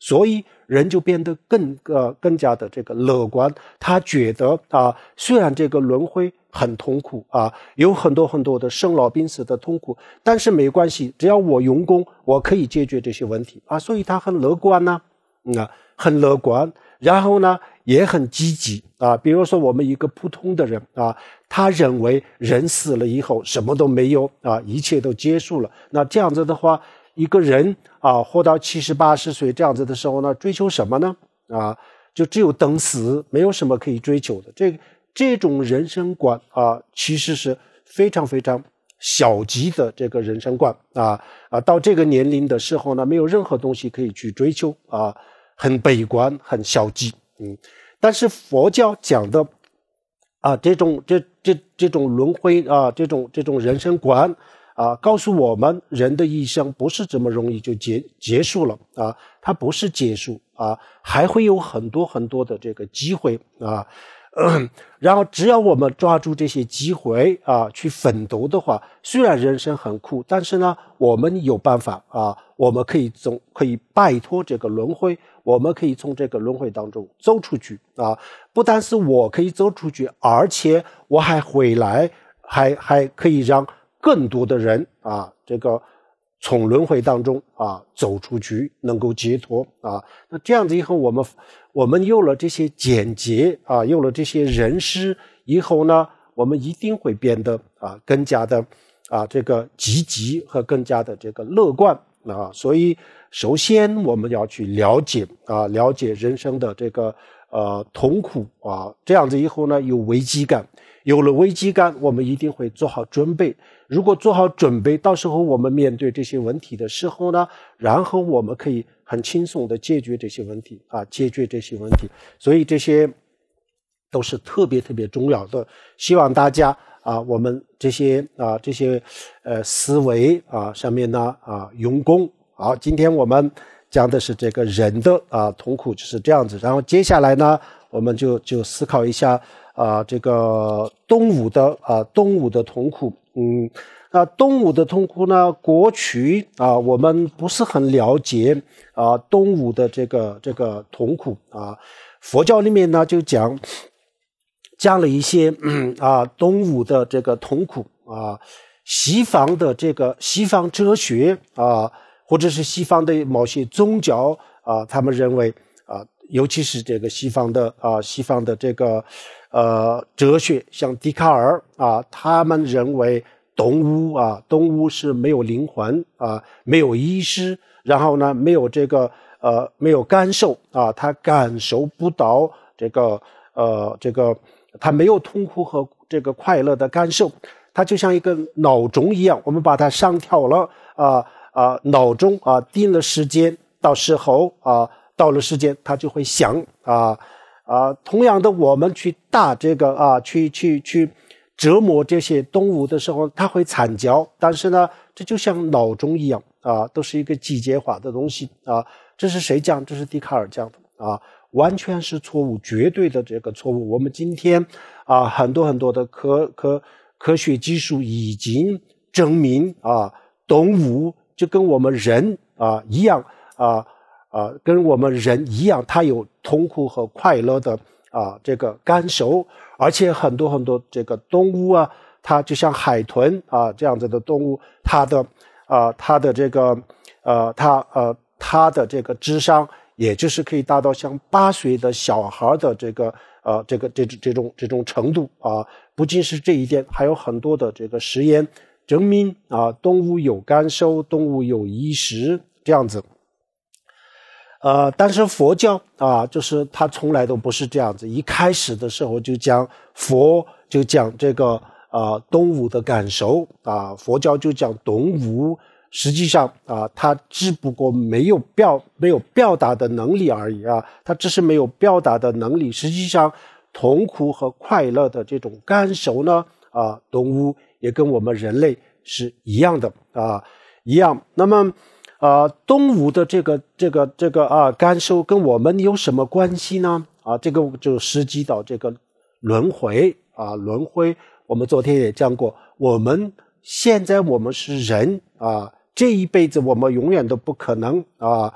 所以人就变得更呃更加的这个乐观。他觉得啊，虽然这个轮回很痛苦啊，有很多很多的生老病死的痛苦，但是没关系，只要我用功，我可以解决这些问题啊。所以他很乐观呢、啊，嗯啊，很乐观。然后呢，也很积极啊。比如说，我们一个普通的人啊，他认为人死了以后什么都没有啊，一切都结束了。那这样子的话，一个人啊，活到七十八十岁这样子的时候呢，追求什么呢？啊，就只有等死，没有什么可以追求的。这这种人生观啊，其实是非常非常消极的这个人生观啊啊，到这个年龄的时候呢，没有任何东西可以去追求啊。很悲观，很消极，嗯，但是佛教讲的啊，这种这这这种轮回啊，这种这种人生观啊，告诉我们人的一生不是这么容易就结结束了啊，它不是结束啊，还会有很多很多的这个机会啊。嗯，然后只要我们抓住这些机会啊，去奋斗的话，虽然人生很苦，但是呢，我们有办法啊，我们可以从可以摆脱这个轮回，我们可以从这个轮回当中走出去啊。不但是我可以走出去，而且我还回来，还还可以让更多的人啊，这个从轮回当中啊走出去，能够解脱啊。那这样子以后，我们我们有了这些简洁啊，有了这些人事以后呢，我们一定会变得啊更加的啊这个积极和更加的这个乐观啊。所以，首先我们要去了解啊，了解人生的这个呃痛苦啊。这样子以后呢，有危机感，有了危机感，我们一定会做好准备。如果做好准备，到时候我们面对这些问题的时候呢，然后我们可以很轻松的解决这些问题啊，解决这些问题。所以这些都是特别特别重要的。希望大家啊，我们这些啊这些呃思维啊上面呢啊用功。好，今天我们讲的是这个人的啊痛苦就是这样子。然后接下来呢，我们就就思考一下啊这个动物的啊动物的痛苦。嗯，那动物的痛苦呢？过去啊，我们不是很了解啊，动物的这个这个痛苦啊。佛教里面呢，就讲讲了一些嗯啊动物的这个痛苦啊。西方的这个西方哲学啊，或者是西方的某些宗教啊，他们认为啊，尤其是这个西方的啊，西方的这个。呃，哲学像笛卡尔啊，他们认为动物啊，动物是没有灵魂啊，没有意识，然后呢，没有这个呃，没有感受啊，他感受不到这个呃，这个他没有痛苦和这个快乐的感受，它就像一个闹钟一样，我们把它上调了啊啊，闹钟啊定了时间，到时候啊到了时间它就会响啊。啊，同样的，我们去打这个啊，去去去折磨这些动物的时候，它会惨叫，但是呢，这就像闹钟一样啊，都是一个机械化的东西啊。这是谁讲？这是笛卡尔讲的啊，完全是错误，绝对的这个错误。我们今天啊，很多很多的科科科学技术已经证明啊，动物就跟我们人啊一样啊。啊，跟我们人一样，它有痛苦和快乐的啊这个感受，而且很多很多这个动物啊，它就像海豚啊这样子的动物，它的啊它的这个呃它呃它的这个智商，也就是可以达到像八岁的小孩的这个呃这个这这种这种程度啊。不仅是这一点，还有很多的这个实验证明啊，动物有感受，动物有意识这样子。呃，但是佛教啊，就是它从来都不是这样子。一开始的时候就讲佛就讲这个啊动物的感受啊，佛教就讲动物，实际上啊，它只不过没有表没有表达的能力而已啊，它只是没有表达的能力。实际上，痛苦和快乐的这种感受呢，啊，动物也跟我们人类是一样的啊，一样。那么。啊，动物的这个这个这个啊感受跟我们有什么关系呢？啊，这个就涉及到这个轮回啊，轮回。我们昨天也讲过，我们现在我们是人啊，这一辈子我们永远都不可能啊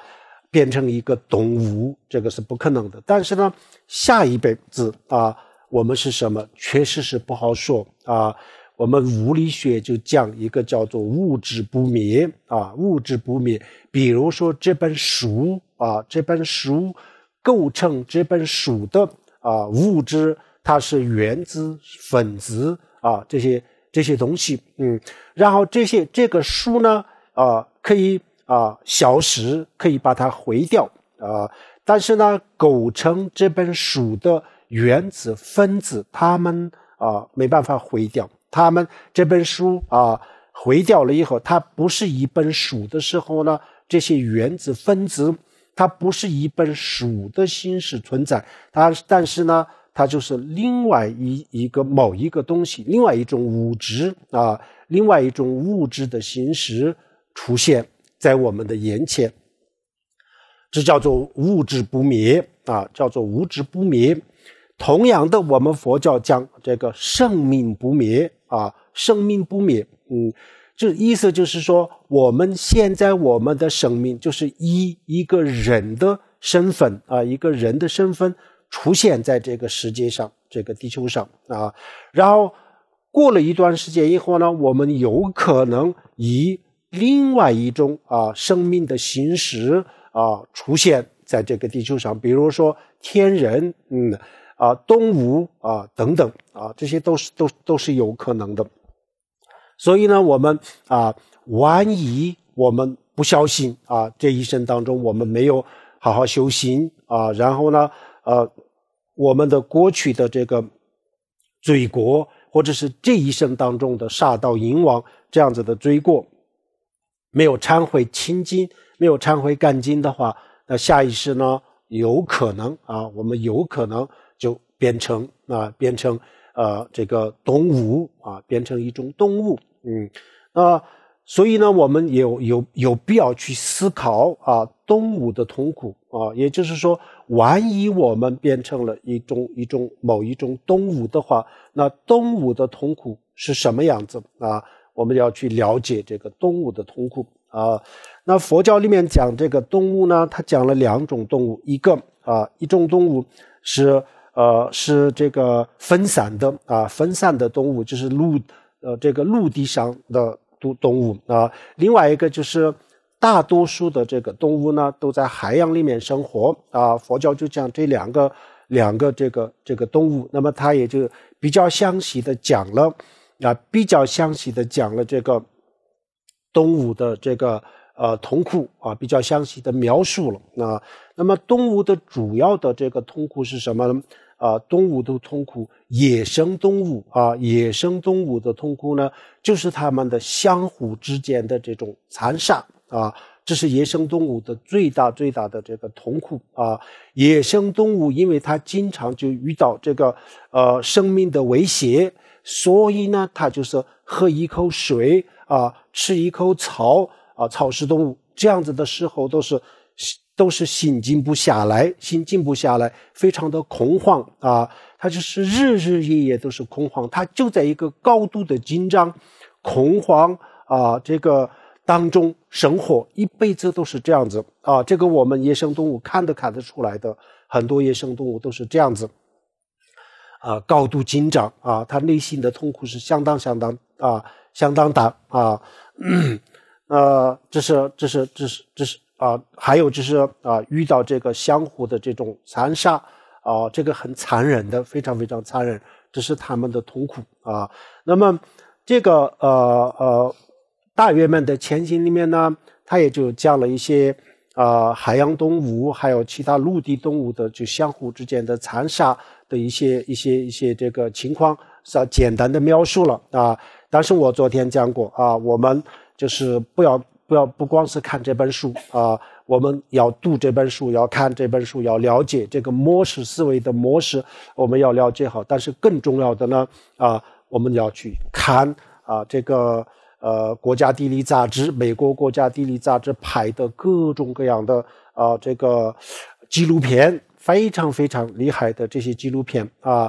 变成一个动物，这个是不可能的。但是呢，下一辈子啊，我们是什么，确实是不好说啊。我们物理学就讲一个叫做物质不灭啊，物质不灭。比如说这本书啊，这本书构成这本书的啊物质，它是原子、分子啊这些这些东西，嗯，然后这些这个书呢啊可以啊消失，可以把它毁掉啊，但是呢，构成这本书的原子、分子，它们啊没办法毁掉。他们这本书啊毁掉了以后，它不是一本书的时候呢，这些原子分子它不是一本书的形式存在，它但是呢，它就是另外一一个某一个东西，另外一种物质啊，另外一种物质的形式出现在我们的眼前，这叫做物质不灭啊，叫做物质不灭。同样的，我们佛教讲这个生命不灭啊，生命不灭，嗯，这意思就是说，我们现在我们的生命就是以一个人的身份啊，一个人的身份出现在这个世界上，这个地球上啊，然后过了一段时间以后呢，我们有可能以另外一种啊生命的形式啊出现在这个地球上，比如说天人，嗯。啊，动物啊，等等啊，这些都是都都是有可能的。所以呢，我们啊，万一我们不小心啊，这一生当中我们没有好好修行啊，然后呢，呃，我们的过去的这个罪过，或者是这一生当中的杀盗淫妄这样子的罪过，没有忏悔清净，没有忏悔干净的话，那下一世呢，有可能啊，我们有可能就变成啊，变成呃这个动物啊，变成一种动物，嗯，啊，所以呢，我们有有有必要去思考啊，动物的痛苦啊，也就是说，万一我们变成了一种一种某一种动物的话，那动物的痛苦是什么样子啊？我们要去了解这个动物的痛苦啊。那佛教里面讲这个动物呢，它讲了两种动物，一个啊，一种动物是。呃，是这个分散的啊，分散的动物就是陆呃这个陆地上的动动物啊。另外一个就是大多数的这个动物呢，都在海洋里面生活啊。佛教就讲这两个两个这个这个动物，那么它也就比较详细的讲了啊，比较详细的讲了这个动物的这个呃痛苦啊，比较详细的描述了啊。那么动物的主要的这个痛苦是什么呢？啊，动物的痛苦，野生动物啊，野生动物的痛苦呢，就是它们的相互之间的这种残杀啊，这是野生动物的最大最大的这个痛苦啊。野生动物因为它经常就遇到这个呃生命的威胁，所以呢，它就是喝一口水啊，吃一口草啊，草食动物这样子的时候都是。都是心静不下来，心静不下来，非常的恐慌啊！他就是日日夜夜都是恐慌，他就在一个高度的紧张、恐慌啊这个当中生活，一辈子都是这样子啊！这个我们野生动物看得看得出来的，很多野生动物都是这样子啊，高度紧张啊，他内心的痛苦是相当相当啊，相当大啊，嗯、呃，这是这是这是这是。啊，还有就是啊，遇到这个相互的这种残杀啊，这个很残忍的，非常非常残忍，这是他们的痛苦啊。那么这个呃呃大圆满的前行里面呢，它也就讲了一些啊海洋动物还有其他陆地动物的就相互之间的残杀的一些一些一些这个情况，是简单的描述了啊。但是我昨天讲过啊，我们就是不要。不要不光是看这本书啊，我们要读这本书，要看这本书，要了解这个模式思维的模式，我们要了解好。但是更重要的呢，啊，我们要去看啊这个呃国家地理杂志，美国国家地理杂志拍的各种各样的啊这个纪录片，非常非常厉害的这些纪录片啊。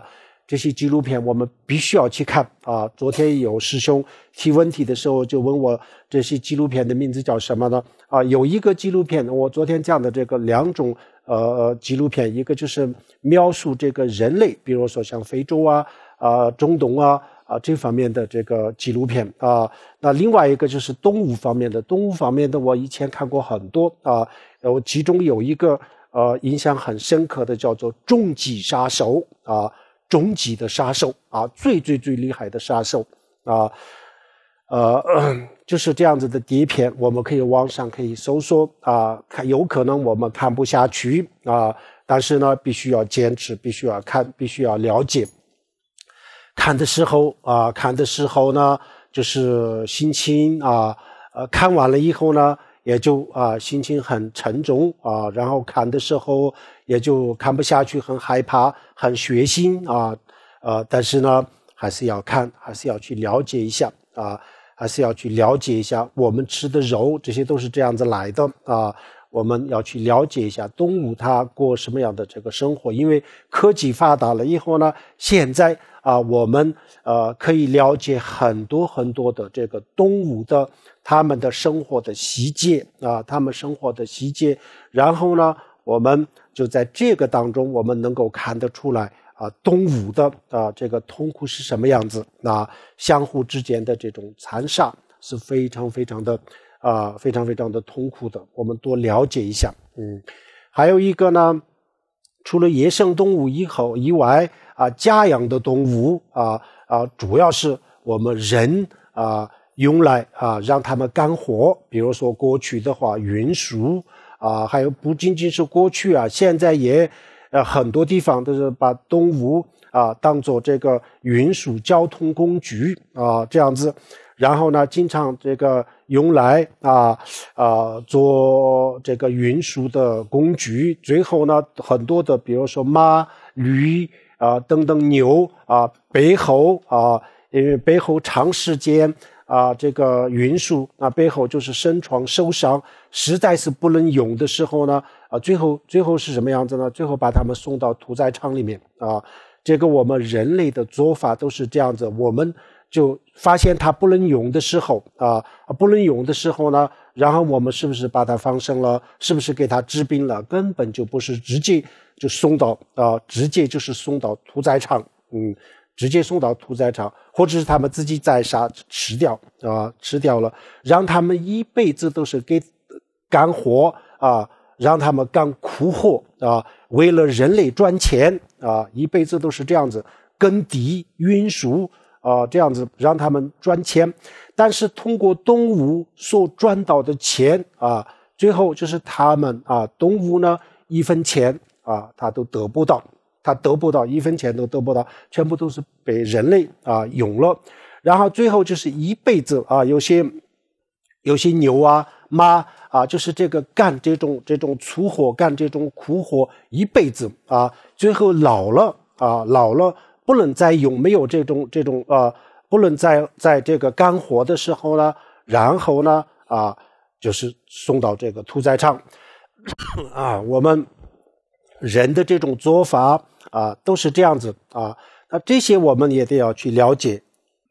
这些纪录片我们必须要去看啊。昨天有师兄提问题的时候就问我这些纪录片的名字叫什么呢？啊，有一个纪录片，我昨天讲的这个两种呃纪录片，一个就是描述这个人类，比如说像非洲啊、啊中东啊啊这方面的这个纪录片啊。那另外一个就是动物方面的，动物方面的我以前看过很多啊，我其中有一个呃印象很深刻的叫做终极杀手啊。终极的杀手啊，最最最厉害的杀手啊，呃，就是这样子的碟片，我们可以网上可以搜索啊，看有可能我们看不下去啊，但是呢，必须要坚持，必须要看，必须要了解。看的时候啊，看的时候呢，就是心情啊，呃，看完了以后呢，也就啊心情很沉重啊，然后看的时候也就看不下去，很害怕，很血腥啊，呃，但是呢还是要看，还是要去了解一下啊，还是要去了解一下我们吃的肉，这些都是这样子来的啊，我们要去了解一下动物它过什么样的这个生活，因为科技发达了以后呢，现在啊我们呃可以了解很多很多的这个动物的他们的生活的细节啊，他们生活的细节，然后呢，我们就在这个当中，我们能够看得出来啊，动物的啊这个痛苦是什么样子，啊，相互之间的这种残杀是非常非常的啊，非常非常的痛苦的，我们多了解一下。嗯，还有一个呢，除了野生动物以后以外啊，家养的动物啊啊，主要是我们人啊。用来啊让他们干活，比如说过去的话运输啊，还有不仅仅是过去啊，现在也呃很多地方都是把动物啊当做这个运输交通工具啊这样子，然后呢经常这个用来啊啊做这个运输的工具，最后呢很多的比如说马、驴啊等等牛啊背后啊因为背后长时间啊，这个运输啊，背后就是身创受伤，实在是不能用的时候呢，啊，最后最后是什么样子呢？最后把他们送到屠宰场里面啊。这个我们人类的做法都是这样子，我们就发现它不能用的时候啊，不能用的时候呢，然后我们是不是把它放生了？是不是给它治病了？根本就不是，直接就送到啊，直接就是送到屠宰场，嗯。直接送到屠宰场，或者是他们自己宰杀吃掉啊，吃掉了，让他们一辈子都是给干活啊，让他们干苦活啊，为了人类赚钱啊，一辈子都是这样子耕地运输啊，这样子让他们赚钱，但是通过动物所赚到的钱啊，最后就是他们啊，动物呢一分钱啊，他都得不到。他得不到一分钱都得不到，全部都是被人类啊用了，然后最后就是一辈子啊，有些有些牛啊马啊，就是这个干这种这种粗活，干这种苦活一辈子啊，最后老了啊老了不能再用，没有这种这种啊不能再在这个干活的时候呢，然后呢啊就是送到这个屠宰场啊，我们人的这种做法啊，都是这样子啊。那这些我们也得要去了解，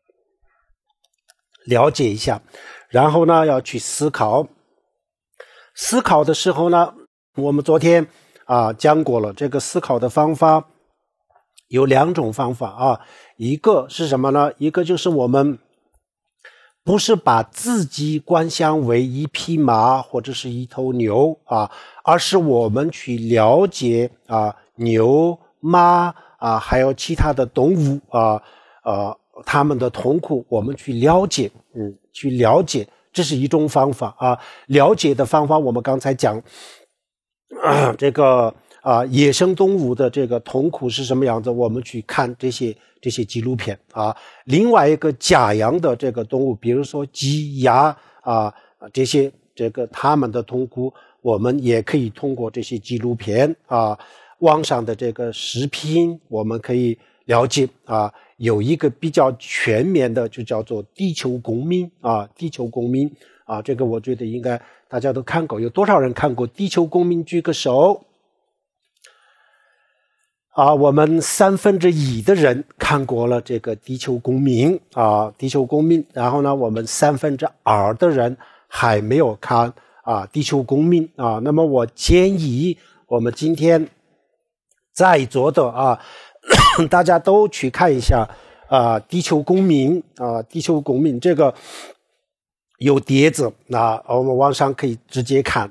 了解一下，然后呢，要去思考。思考的时候呢，我们昨天啊讲过了，这个思考的方法有两种方法啊。一个是什么呢？一个就是我们不是把自己观想为一匹马或者是一头牛啊，而是我们去了解啊牛马啊还有其他的动物啊呃他们的痛苦，我们去了解，嗯，去了解，这是一种方法啊。了解的方法我们刚才讲，啊、这个啊野生动物的这个痛苦是什么样子，我们去看这些这些纪录片啊。另外一个家养的这个动物，比如说鸡鸭啊这些这个他们的痛苦，我们也可以通过这些纪录片啊网上的这个视频我们可以了解啊。有一个比较全面的就叫做地球公民啊地球公民啊，这个我觉得应该大家都看过，有多少人看过地球公民举个手啊，我们三分之一的人看过了这个地球公民啊，地球公民，然后呢，我们三分之二的人还没有看啊，地球公民啊。那么我建议我们今天在座的啊，大家都去看一下啊，地球公民啊，地球公民这个有碟子，那我们网上可以直接看。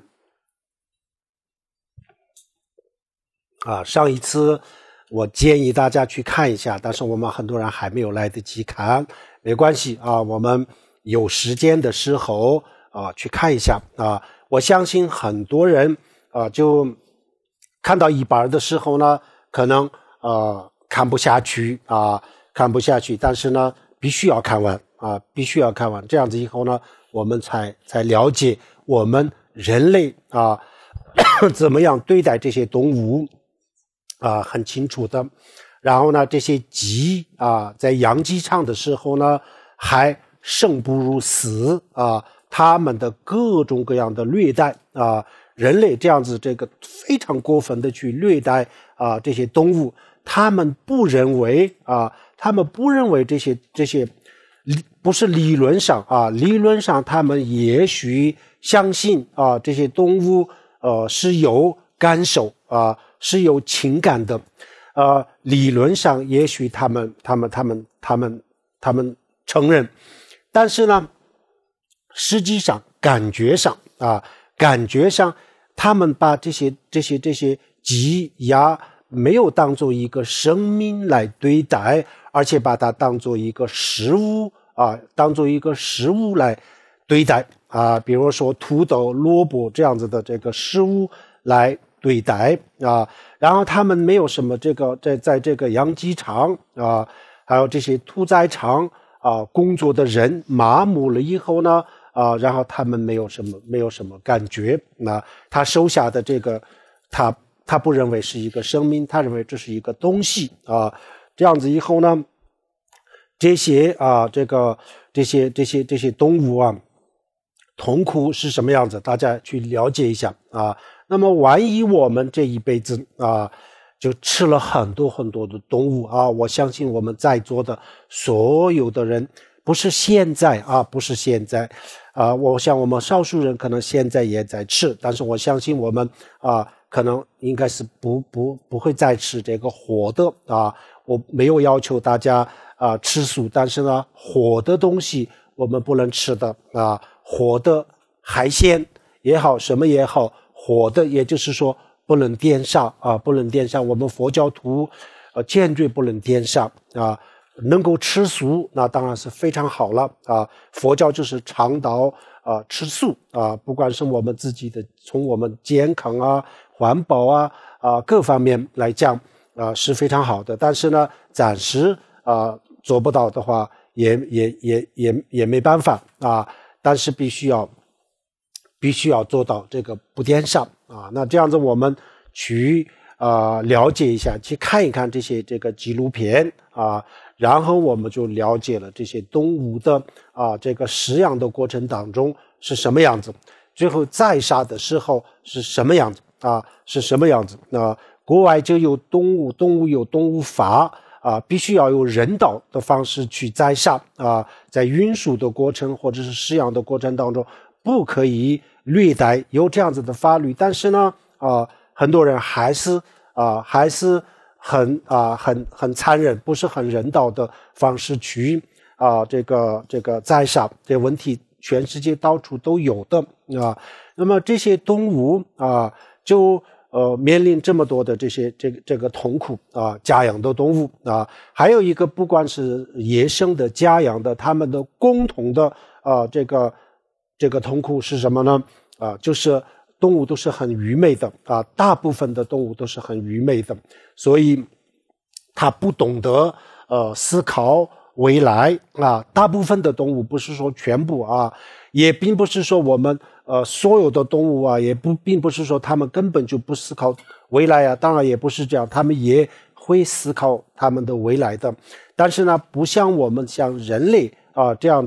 啊，上一次我建议大家去看一下，但是我们很多人还没有来得及看，没关系啊，我们有时间的时候啊去看一下啊。我相信很多人啊就看到一半的时候呢，可能呃看不下去啊，看不下去，但是呢必须要看完啊，必须要看完，这样子以后呢，我们才才了解我们人类啊怎么样对待这些动物。啊，很清楚的。然后呢，这些鸡啊，在养鸡场的时候呢，还生不如死啊，他们的各种各样的虐待啊，人类这样子这个非常过分的去虐待啊这些动物，他们不认为啊，他们不认为这些这些不是理论上啊，理论上他们也许相信啊，这些动物呃是有感受啊。是有情感的，呃，理论上也许他们、他们、他们、他们、他们承认，但是呢，实际上感觉上啊，感觉上他们把这些、这些、这些鸡鸭没有当做一个生命来对待，而且把它当做一个食物啊，当做一个食物来对待啊，比如说土豆、萝卜这样子的这个食物来对待啊，然后他们没有什么这个在在这个养鸡场啊，还有这些屠宰场啊工作的人麻木了以后呢啊，然后他们没有什么没有什么感觉，那他手下的这个他他不认为是一个生命，他认为这是一个东西啊，这样子以后呢，这些啊这个这些这些这些动物啊痛苦是什么样子，大家去了解一下啊。那么万一我们这一辈子啊就吃了很多很多的动物啊，我相信我们在座的所有的人，不是现在啊，不是现在啊，我想我们少数人可能现在也在吃，但是我相信我们啊可能应该是不不不会再吃这个活的啊，我没有要求大家啊吃素，但是呢活的东西我们不能吃的啊，活的海鲜也好，什么也好，活的，也就是说不能颠杀啊，不能颠杀。我们佛教徒呃坚决不能颠杀啊，能够吃素那当然是非常好了啊。佛教就是倡导啊吃素啊，不管是我们自己的从我们健康啊、环保啊啊各方面来讲啊是非常好的。但是呢，暂时啊做不到的话，也也也也也没办法啊。但是必须要。必须要做到这个不颠杀啊，那这样子我们去啊、呃、了解一下，去看一看这些这个纪录片啊，然后我们就了解了这些动物的啊这个饲养的过程当中是什么样子，最后宰杀的时候是什么样子啊，是什么样子？那国外就有动物，动物有动物法啊，必须要用人道的方式去宰杀啊，在运输的过程或者是饲养的过程当中。不可以虐待，有这样子的法律，但是呢，啊、呃，很多人还是啊、呃，还是很啊、呃，很很残忍，不是很人道的方式去啊、呃，这个这个宰杀，这个问题全世界到处都有的啊。那么这些动物啊，就呃面临这么多的这些这个这个痛苦啊，家养的动物啊，还有一个不管是野生的、家养的，他们的共同的啊这个。这个痛苦是什么呢？啊，就是动物都是很愚昧的啊，大部分的动物都是很愚昧的，所以它不懂得呃思考未来啊。大部分的动物不是说全部啊，也并不是说我们呃所有的动物啊，也不并不是说他们根本就不思考未来啊。当然也不是这样，他们也会思考他们的未来的，但是呢，不像我们像人类。啊，这样子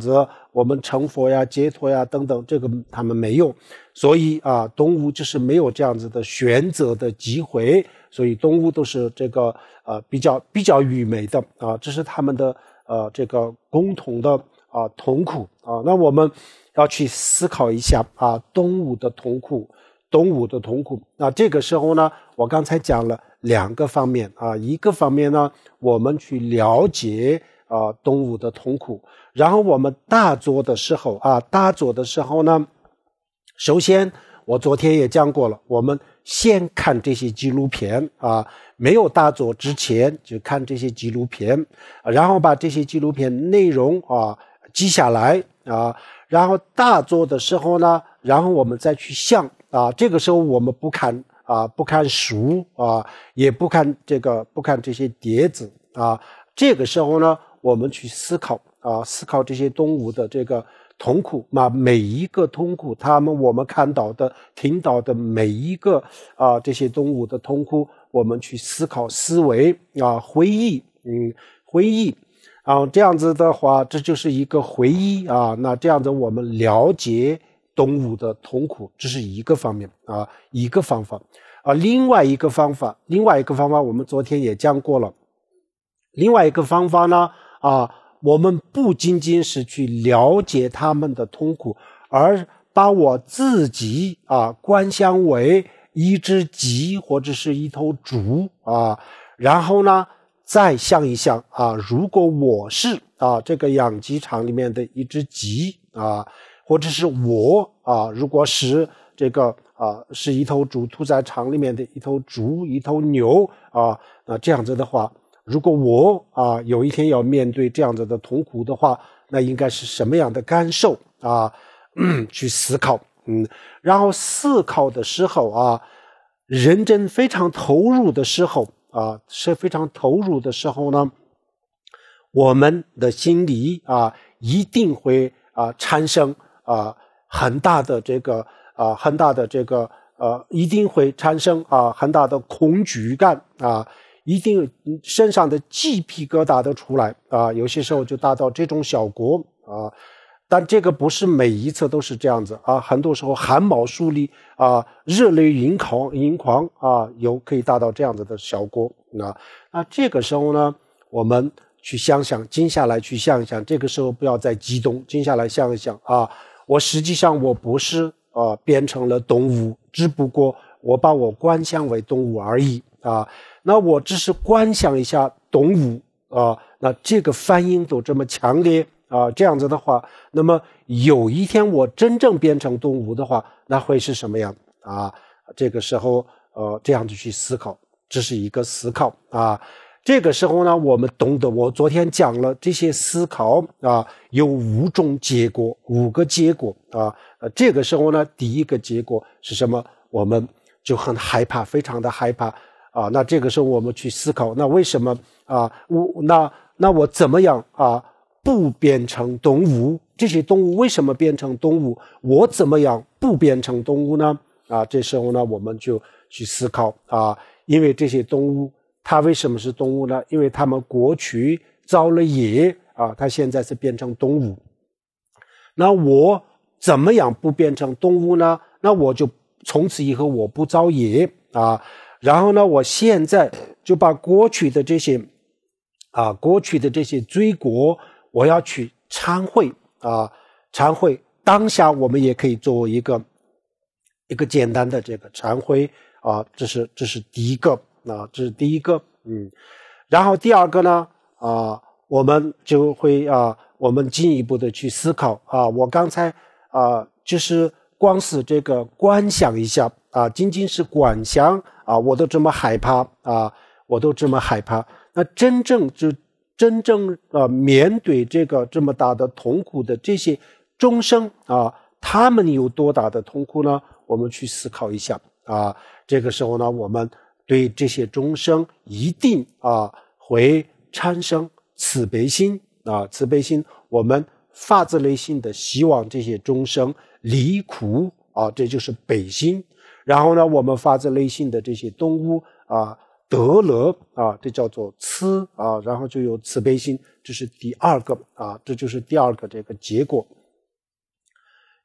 我们成佛呀、解脱呀等等，这个他们没有，所以啊，动物就是没有这样子的选择的机会，所以动物都是这个呃比较比较愚昧的啊，这是他们的呃这个共同的啊痛苦啊。那我们要去思考一下啊，动物的痛苦，动物的痛苦。那这个时候呢，我刚才讲了两个方面啊，一个方面呢，我们去了解啊动物的痛苦，然后我们大作的时候啊，大作的时候呢，首先我昨天也讲过了，我们先看这些纪录片啊，没有大作之前就看这些纪录片，然后把这些纪录片内容啊记下来啊，然后大作的时候呢，然后我们再去想啊，这个时候我们不看啊，不看书啊，也不看这个不看这些碟子啊，这个时候呢，我们去思考啊，思考这些动物的这个痛苦，那每一个痛苦，他们我们看到的、听到的每一个啊这些动物的痛苦，我们去思考、思维啊，回忆，嗯，回忆啊，这样子的话，这就是一个回忆啊。那这样子我们了解动物的痛苦，这是一个方面啊，一个方法啊。另外一个方法，另外一个方法，我们昨天也讲过了。另外一个方法呢，啊。我们不仅仅是去了解他们的痛苦，而把我自己啊观想为一只鸡或者是一头猪啊，然后呢再想一想啊，如果我是啊这个养鸡场里面的一只鸡啊，或者是我啊如果是这个啊是一头猪屠宰场里面的一头猪一头牛啊，那这样子的话，如果我啊有一天要面对这样子的痛苦的话，那应该是什么样的感受啊？嗯，去思考，嗯，然后思考的时候啊，认真非常投入的时候啊，是非常投入的时候呢，我们的心里啊一定会啊产生啊很大的这个啊很大的这个呃一定会产生啊很大的恐惧感啊。一定身上的鸡皮疙瘩都出来啊，有些时候就达到这种效果啊，但这个不是每一次都是这样子啊，很多时候汗毛竖立啊，热泪盈眶盈眶啊，有可以达到这样子的效果啊。那这个时候呢，我们去想想，静下来去想一想，这个时候不要再激动，静下来想一想啊，我实际上我不是啊变成了动物，只不过我把我观想为动物而已啊。那我只是观想一下动物啊，那这个反应都这么强烈啊，这样子的话，那么有一天我真正变成动物的话，那会是什么样啊？这个时候呃，这样子去思考，这是一个思考啊。这个时候呢，我们懂得，我昨天讲了这些思考啊，有五种结果，五个结果啊。呃，这个时候呢，第一个结果是什么？我们就很害怕，非常的害怕。啊，那这个时候我们去思考，那为什么啊？我那那我怎么样啊？不变成动物？这些动物为什么变成动物？我怎么样不变成动物呢？啊，这时候呢，我们就去思考啊，因为这些动物它为什么是动物呢？因为它们过去造了业啊，它现在是变成动物。那我怎么样不变成动物呢？那我就从此以后我不造业啊。然后呢，我现在就把过去的这些啊，过去的这些罪过，我要去忏悔啊，忏悔。当下我们也可以做一个一个简单的这个忏悔啊，这是这是第一个啊，这是第一个，嗯。然后第二个呢啊，我们就会啊，我们进一步的去思考啊，我刚才啊，就是光是这个观想一下啊，仅仅是观想。啊，我都这么害怕啊，我都这么害怕。那真正就真正呃面对这个这么大的痛苦的这些众生啊，他们有多大的痛苦呢？我们去思考一下啊。这个时候呢，我们对这些众生一定啊会产生慈悲心啊，慈悲心，我们发自内心的希望这些众生离苦啊，这就是悲心。然后呢，我们发自内心的这些动物啊得乐啊，这叫做慈啊，然后就有慈悲心，这是第二个啊，这就是第二个这个结果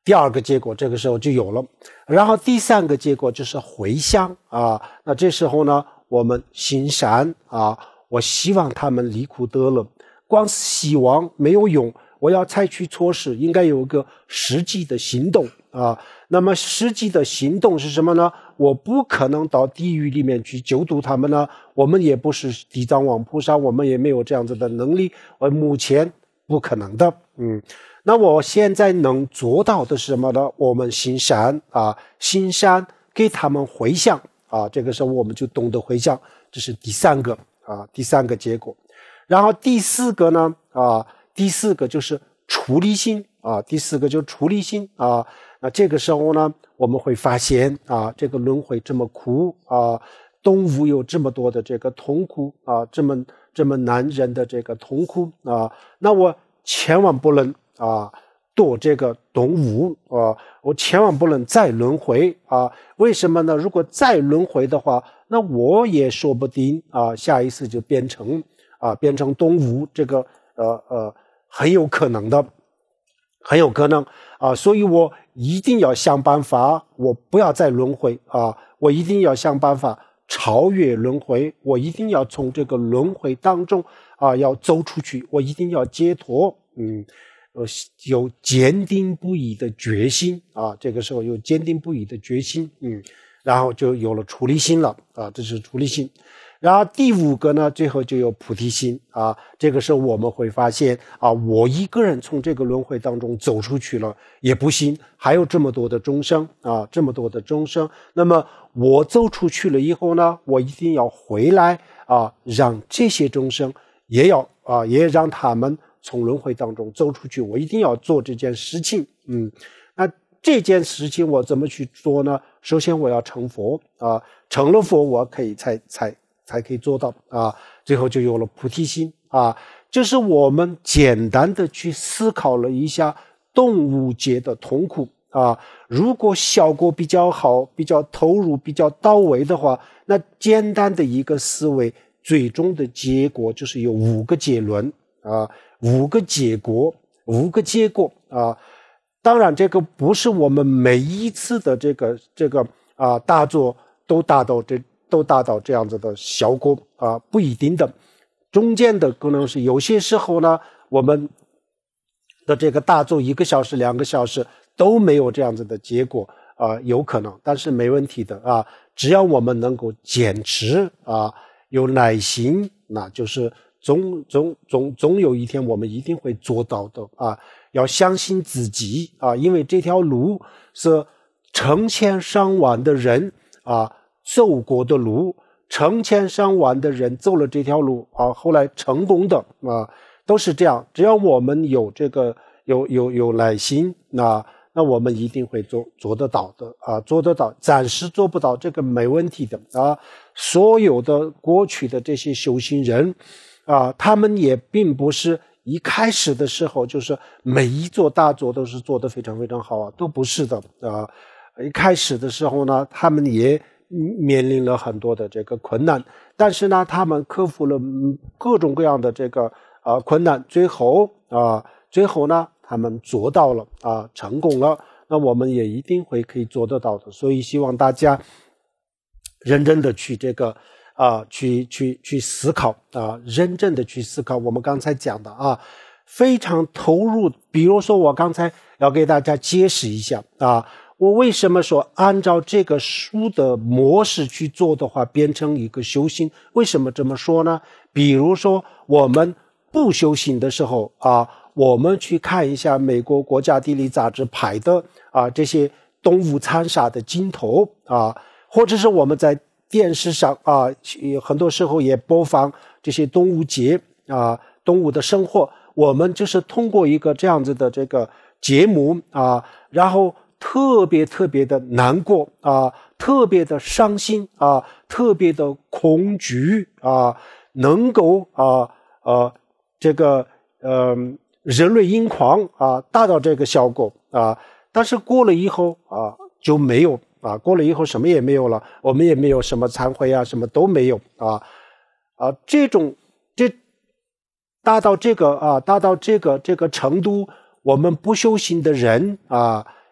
第二个结果这个时候就有了，然后第三个结果就是回向啊。那这时候呢，我们行善啊，我希望他们离苦得乐，光是希望没有用，我要采取措施，应该有一个实际的行动啊。那么实际的行动是什么呢？我不可能到地狱里面去救度他们呢，我们也不是地藏王菩萨，我们也没有这样子的能力，我目前不可能的。嗯，那我现在能做到的是什么呢？我们行善啊，行善给他们回向啊，这个时候我们就懂得回向，这是第三个啊，第三个结果。然后第四个呢啊，第四个就是出离心啊，第四个就是出离心啊。那这个时候呢，我们会发现啊，这个轮回这么苦啊，动物有这么多的这个痛苦啊，这么这么难忍的这个痛苦啊，那我千万不能啊堕这个动物啊，我千万不能再轮回啊。为什么呢？如果再轮回的话，那我也说不定啊，下一次就变成啊变成动物，这个呃呃很有可能的。很有可能啊，所以我一定要想办法，我不要再轮回啊，我一定要想办法超越轮回，我一定要从这个轮回当中啊要走出去，我一定要解脱，嗯，有坚定不移的决心啊，这个时候有坚定不移的决心，嗯，然后就有了出离心了啊，这是出离心。然后第五个呢，最后就有菩提心啊。这个时候我们会发现啊，我一个人从这个轮回当中走出去了也不行，还有这么多的众生啊，这么多的众生。那么我走出去了以后呢，我一定要回来啊，让这些众生也要啊，也让他们从轮回当中走出去。我一定要做这件事情。嗯，那这件事情我怎么去做呢？首先我要成佛啊，成了佛我可以才才。才可以做到啊，最后就有了菩提心啊。就是我们简单的去思考了一下动物界的痛苦啊，如果效果比较好，比较投入，比较到位的话，那简单的一个思维，最终的结果就是有五个结论啊，五个结果，五个结果啊。当然，这个不是我们每一次的这个这个啊大作都达到这。都达到这样子的效果啊，不一定的，中间的可能是有些时候呢，我们的这个大作一个小时、两个小时都没有这样子的结果啊，有可能，但是没问题的啊，只要我们能够坚持啊，有耐心，那就是总总总总有一天我们一定会做到的啊，要相信自己啊，因为这条路是成千上万的人啊。走过的路，成千上万的人走了这条路啊，后来成功的啊，都是这样。只要我们有这个有有有耐心，那那我们一定会做做得到的啊，做得到。暂时做不到，这个没问题的啊。所有的过去的这些修行人啊，他们也并不是一开始的时候就是每一座大作都是做得非常非常好啊，都不是的啊。一开始的时候呢，他们也面临了很多的这个困难，但是呢，他们克服了各种各样的这个啊、呃、困难，最后啊、呃，最后呢，他们做到了啊、呃，成功了。那我们也一定会可以做得到的。所以希望大家认真的去这个啊、呃，去去去思考啊、呃，认真的去思考。我们刚才讲的啊，非常投入。比如说，我刚才要给大家解释一下啊。我为什么说按照这个书的模式去做的话，变成一个修行？为什么这么说呢？比如说我们不修行的时候啊，我们去看一下美国国家地理杂志拍的啊这些动物残杀的镜头啊，或者是我们在电视上啊，很多时候也播放这些动物节啊，动物的生活。我们就是通过一个这样子的这个节目啊，然后特别特别的难过啊，特别的伤心啊，特别的恐惧啊，能够啊呃这个呃人类盈眶啊，达到这个效果啊。但是过了以后啊就没有啊，过了以后什么也没有了，我们也没有什么忏悔啊，什么都没有啊啊这种这达到这个啊达到这个这个程度，我们不修行的人啊。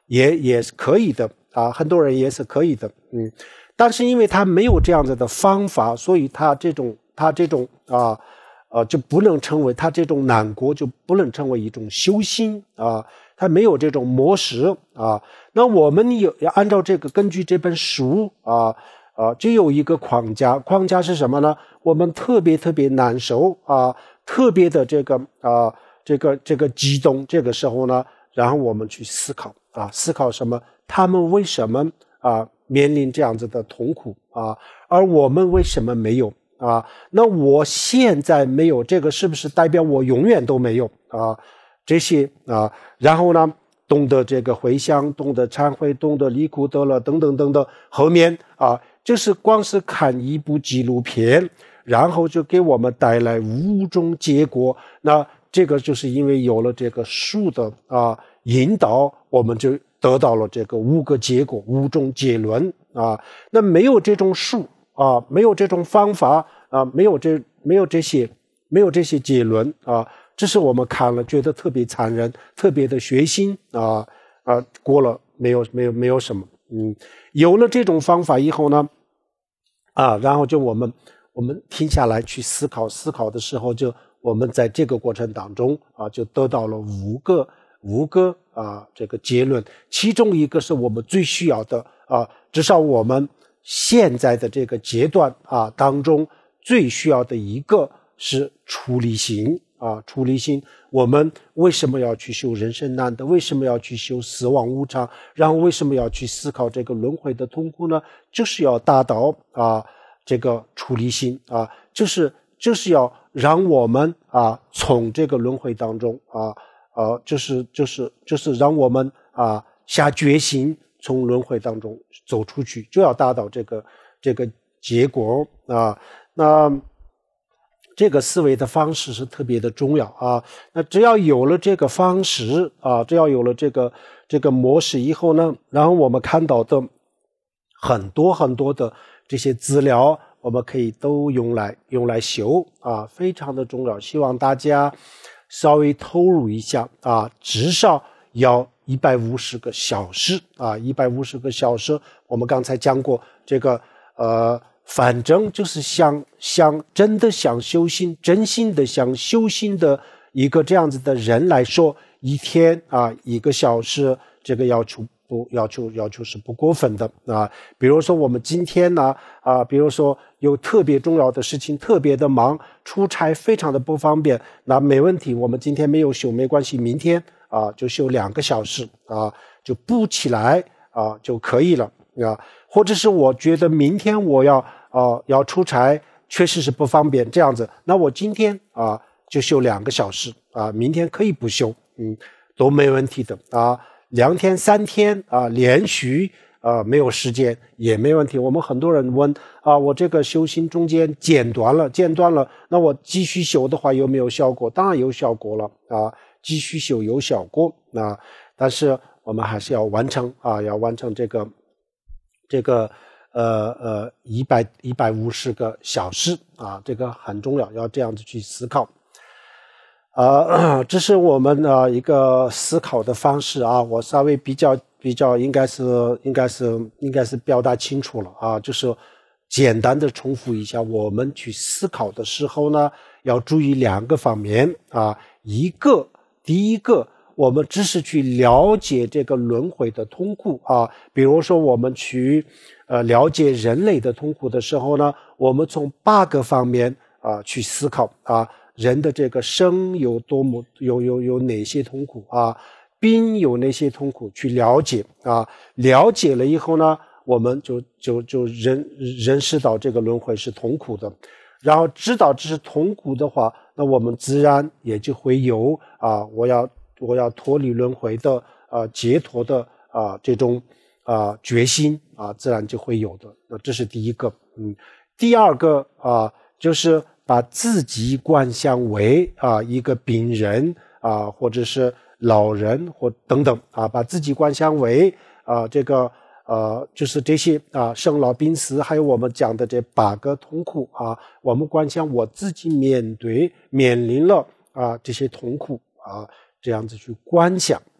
也也是可以的啊，很多人也是可以的，嗯，但是因为他没有这样子的方法，所以他这种他这种啊呃就不能成为他这种难过就不能成为一种修心啊，他没有这种模式啊。那我们有要按照这个根据这本书啊啊就有一个框架，框架是什么呢？我们特别特别难受啊，特别的这个啊这个这个激动，这个时候呢，然后我们去思考啊，思考什么？他们为什么啊面临这样子的痛苦啊？而我们为什么没有啊？那我现在没有这个，是不是代表我永远都没有啊？这些啊，然后呢，懂得这个回向，懂得忏悔，懂得离苦得乐，等等等等，后面啊，就是光是看一部纪录片，然后就给我们带来五种结果。那这个就是因为有了这个书的啊引导，我们就得到了这个五个结果，五种结论啊。那没有这种书啊，没有这种方法啊，没有这没有这些没有这些结论啊，这是我们看了觉得特别残忍，特别的血腥啊啊，过了没有没有没有什么，嗯，有了这种方法以后呢，啊，然后就我们我们停下来去思考，思考的时候就我们在这个过程当中啊，就得到了五个五个啊这个结论，其中一个是我们最需要的啊，至少我们现在的这个阶段啊当中最需要的一个是出离心啊，出离心。我们为什么要去修人生难得？为什么要去修死亡无常？然后为什么要去思考这个轮回的痛苦呢？就是要达到啊这个出离心啊，就是就是要让我们啊从这个轮回当中啊呃就是就是就是让我们啊下决心从轮回当中走出去，就要达到这个这个结果啊。那这个思维的方式是特别的重要啊。那只要有了这个方式啊，只要有了这个这个模式以后呢，然后我们看到的很多很多的这些资料，我们可以都用来用来修啊，非常的重要。希望大家稍微投入一下啊，至少要一百五十个小时啊，一百五十个小时。我们刚才讲过这个呃。反正就是想想真的想修心，真心的想修心的一个这样子的人来说，一天啊一个小时，这个要求不要求要求是不过分的啊。比如说我们今天呢啊，比如说有特别重要的事情，特别的忙，出差非常的不方便，那没问题，我们今天没有修没关系，明天啊就修两个小时啊，就补起来啊就可以了啊。或者是我觉得明天我要呃要出差，确实是不方便这样子，那我今天啊就休两个小时啊，明天可以不休，嗯，都没问题的啊。两天三天啊连续啊没有时间也没问题。我们很多人问啊，我这个修行中间间断了，间断了，那我继续修的话有没有效果？当然有效果了啊，继续修有效果啊，但是我们还是要完成啊，要完成这个。这个呃呃一百一百五十个小时啊，这个很重要，要这样子去思考。呃，这是我们的一个思考的方式啊，我稍微比较比较应该是应该是应该是表达清楚了啊，就是简单的重复一下，我们去思考的时候呢，要注意两个方面啊，一个第一个。我们只是去了解这个轮回的痛苦啊，比如说我们去呃了解人类的痛苦的时候呢，我们从八个方面啊去思考啊，人的这个生有多么有有有哪些痛苦啊，病有哪些痛苦去了解啊，了解了以后呢，我们就就就认认识到这个轮回是痛苦的，然后知道这是痛苦的话，那我们自然也就会有啊，我要。我要脱离轮回的啊、呃，解脱的啊、呃、这种啊、呃、决心啊，自然就会有的。那这是第一个，嗯，第二个啊、呃，就是把自己观想为啊、呃、一个病人啊、呃，或者是老人或等等啊，把自己观想为啊、呃、这个呃，就是这些啊、呃、生老病死，还有我们讲的这八个痛苦啊，我们观想我自己面对面临了啊这些痛苦啊。这样子去观想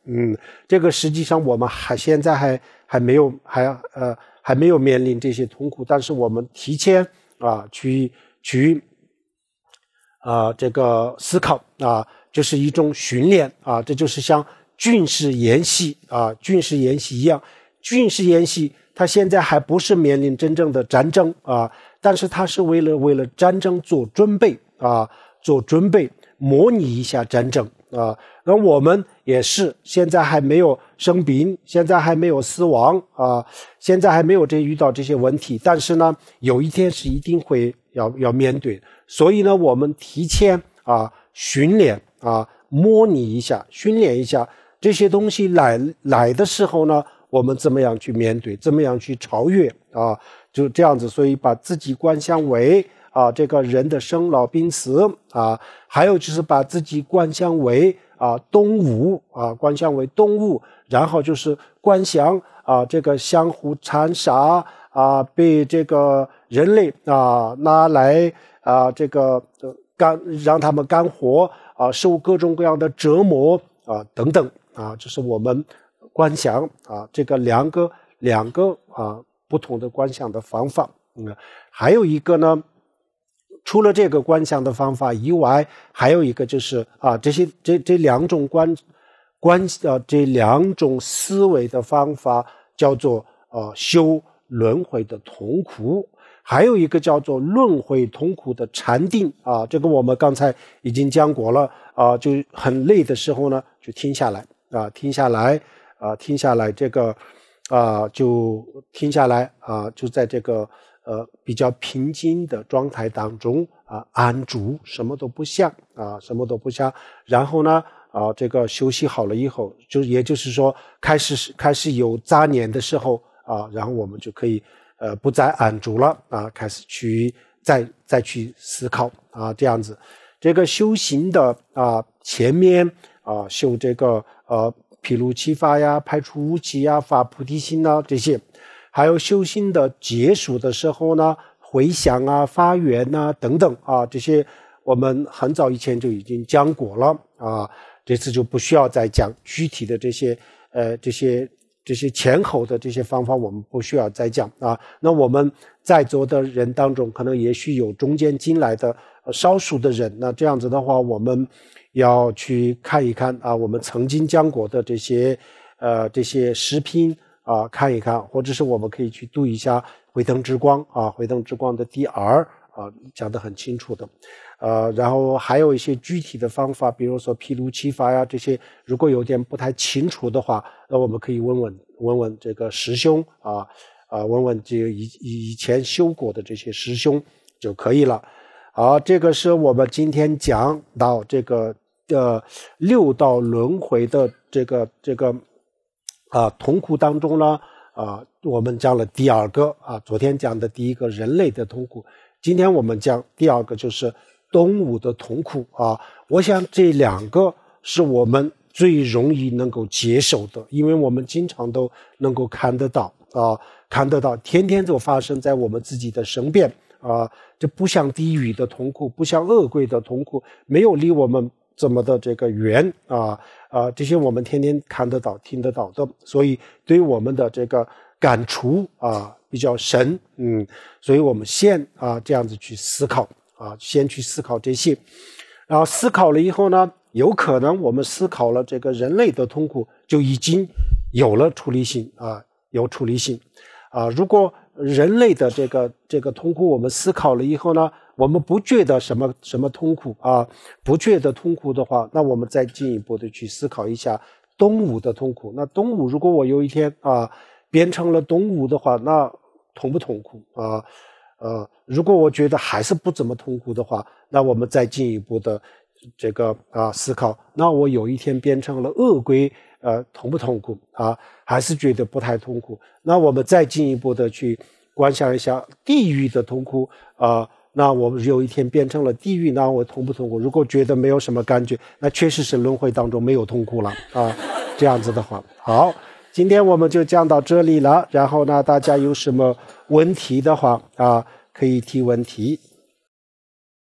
嗯，这个实际上我们还现在还还没有还呃还没有面临这些痛苦，但是我们提前啊去去啊这个思考啊，就是一种训练啊，这就是像军事演习啊，军事演习一样，军事演习它现在还不是面临真正的战争啊，但是它是为了为了战争做准备啊，做准备，模拟一下战争啊。那我们也是现在还没有生病，现在还没有死亡啊，现在还没有这遇到这些问题，但是呢，有一天是一定会要要面对，所以呢，我们提前啊训练啊，模拟一下，训练一下这些东西来来的时候呢，我们怎么样去面对，怎么样去超越啊，就这样子，所以把自己观想为啊这个人的生老病死啊，还有就是把自己观想为啊，动物啊，观想为动物，然后就是观想啊，这个相互残杀啊，被这个人类啊拿来啊，这个干让他们干活啊，受各种各样的折磨啊，等等啊，这是我们观想啊，这个两个两个啊不同的观想的方法。嗯，还有一个呢。除了这个观想的方法以外，还有一个就是啊，这些这这两种观观呃这两种思维的方法叫做呃修轮回的痛苦，还有一个叫做轮回痛苦的禅定啊，这个我们刚才已经讲过了啊，就很累的时候呢，就停下来啊，停下来啊，停下来这个啊，就停下来啊，就在这个。呃，比较平静的状态当中啊，安住，什么都不想啊，什么都不想。然后呢，啊，这个休息好了以后，就也就是说，开始开始有杂念的时候啊，然后我们就可以呃不再安住了啊，开始去再再去思考啊，这样子。这个修行的啊，前面啊修这个呃毗卢七法呀，排除污气呀，发菩提心啊这些。还有修行的结束的时候呢，回向啊、发愿啊等等啊，这些我们很早以前就已经讲过了啊，这次就不需要再讲具体的这些呃这些这些前后的这些方法，我们不需要再讲啊。那我们在座的人当中，可能也许有中间进来的少数的人，那这样子的话，我们要去看一看啊，我们曾经讲过的这些呃这些视频。啊，看一看，或者是我们可以去读一下《回灯之光》啊，《回灯之光》的第二啊，讲得很清楚的。呃，然后还有一些具体的方法，比如说毗卢七法呀这些，如果有点不太清楚的话，那我们可以问问问问这个师兄啊啊，问问这个以以前修过的这些师兄就可以了。好，这个是我们今天讲到这个呃六道轮回的这个这个。啊，痛苦当中呢，啊，我们讲了第二个啊，昨天讲的第一个人类的痛苦，今天我们讲第二个就是动物的痛苦啊。我想这两个是我们最容易能够接受的，因为我们经常都能够看得到啊，看得到，天天都发生在我们自己的身边啊。这不像地狱的痛苦，不像恶鬼的痛苦，没有离我们这么的这个远啊。啊，这些我们天天看得到、听得到的，所以对我们的这个感触啊比较深，嗯，所以我们先啊这样子去思考啊，先去思考这些，然后思考了以后呢，有可能我们思考了这个人类的痛苦，就已经有了处理性啊，有处理性啊。如果人类的这个这个痛苦，我们思考了以后呢，我们不觉得什么什么痛苦啊，不觉得痛苦的话，那我们再进一步的去思考一下动物的痛苦。那动物如果我有一天啊变成了动物的话，那痛不痛苦啊？呃，如果我觉得还是不怎么痛苦的话，那我们再进一步的这个啊思考，那我有一天变成了恶鬼，呃，痛不痛苦啊？还是觉得不太痛苦？那我们再进一步的去观想一下地狱的痛苦啊、呃，那我们有一天变成了地狱，那我痛不痛苦？如果觉得没有什么感觉，那确实是轮回当中没有痛苦了啊。这样子的话，好，今天我们就讲到这里了。然后呢，大家有什么问题的话啊，可以提问题。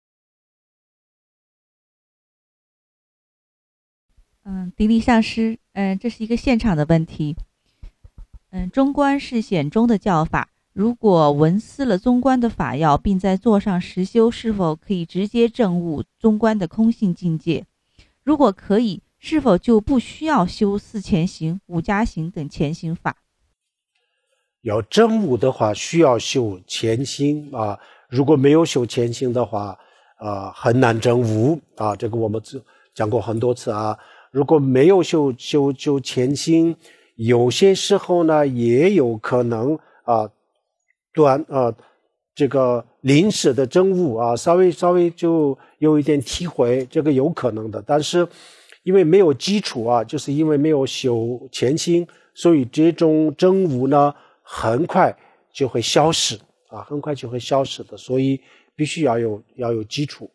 嗯，迪丽上师嗯，这是一个现场的问题。嗯，中观是显宗的教法，如果闻思了中观的法要，并在座上实修，是否可以直接证悟中观的空性境界？如果可以，是否就不需要修四前行、五加行等前行法？ 要证悟的话，需要修前行啊。如果没有修前行的话，啊，很难证悟啊。这个我们讲过很多次啊。如果没有修修修前行，有些时候呢，也有可能啊，短啊，这个临时的证悟啊，稍微稍微就有一点体会，这个有可能的。但是因为没有基础啊，就是因为没有修前行，所以这种证悟呢，很快就会消失啊，很快就会消失的。所以必须要有要有基础。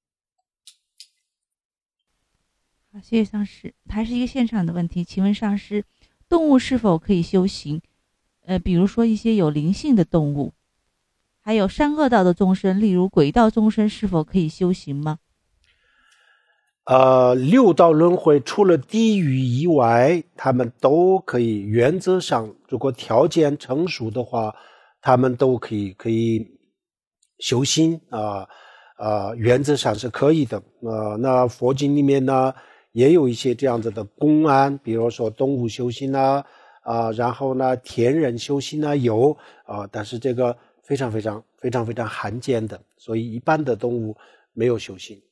好，谢谢上师。还是一个现场的问题，请问上师，动物是否可以修行？呃，比如说一些有灵性的动物，还有善恶道的众生，例如鬼道众生，是否可以修行吗？ 呃，六道轮回除了地狱以外，他们都可以，原则上如果条件成熟的话，他们都可以可以修心啊啊、呃，原则上是可以的。呃，那佛经里面呢，也有一些这样子的公案，比如说动物修心啊啊、呃，然后呢天人修心啊有啊、呃，但是这个非常非常非常非常罕见的，所以一般的动物没有修心。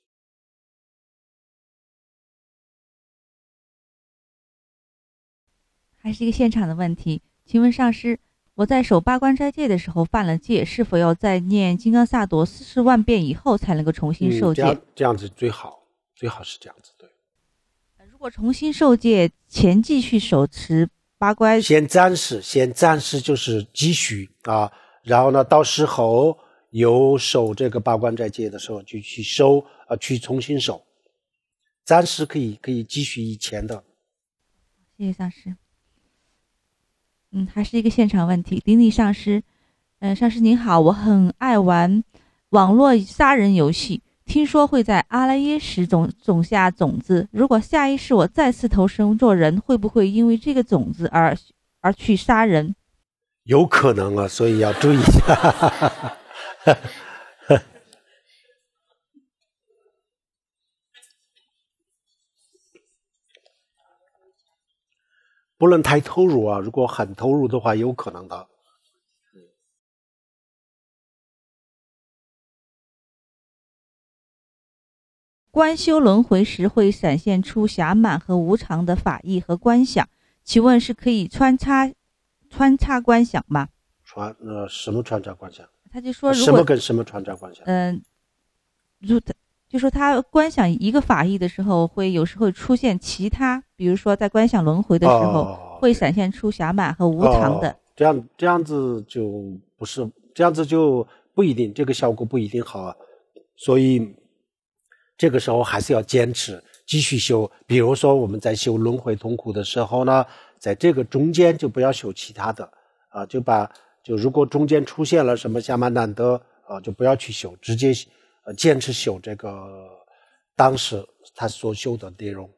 还是一个现场的问题，请问上师，我在守八关斋戒的时候犯了戒，是否要再念金刚萨埵四十万遍以后才能够重新受戒？ 嗯、这样这样子最好，最好是这样子。对。 如果重新受戒前继续手持八关， 先暂时，先暂时就是继续啊，然后呢，到时候有守这个八关斋戒的时候就去收啊，去重新守，暂时可以可以继续以前的。 谢谢上师。嗯，还是一个现场问题，顶礼上师。嗯、呃，上师您好，我很爱玩网络杀人游戏，听说会在阿赖耶识种种下种子，如果下一世我再次投生做人，会不会因为这个种子而而去杀人？ 有可能啊，所以要注意一下。不能太投入啊，如果很投入的话，有可能的。 观修轮回时会闪现出暇满和无常的法义和观想，请问是可以穿插穿插观想吗？ 穿呃什么穿插观想？ 他就说如果什么跟什么穿插观想？ 嗯、呃，就他就说他观想一个法义的时候，会有时候出现其他，比如说在观想轮回的时候， 哦、 会闪现出暇满和无常的。 哦、这样这样子就不是这样子就不一定，这个效果不一定好啊。所以这个时候还是要坚持继续修。比如说我们在修轮回痛苦的时候呢，在这个中间就不要修其他的啊，就把就如果中间出现了什么暇满难得啊，就不要去修，直接呃坚持修这个当时他所修的内容。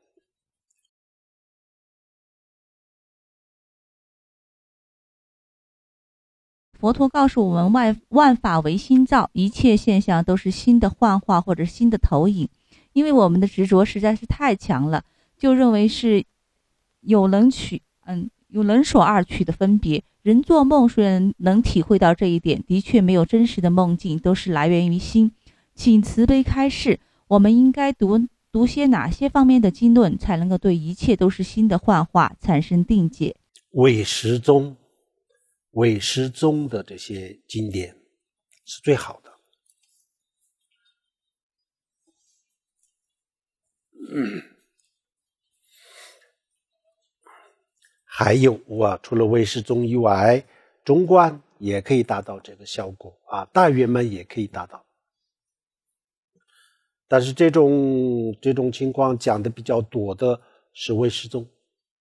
佛陀告诉我们万万法唯心造，一切现象都是心的幻化或者心的投影。因为我们的执着实在是太强了，就认为是有能取嗯有能所二取的分别。人做梦虽然能体会到这一点，的确没有真实的梦境，都是来源于心。请慈悲开示，我们应该读读些哪些方面的经论，才能够对一切都是心的幻化产生定解？ 唯识宗唯识宗的这些经典是最好的。嗯，还有啊，除了唯识宗以外，中观也可以达到这个效果啊，大圆满也可以达到。但是这种这种情况讲的比较多的是唯识宗。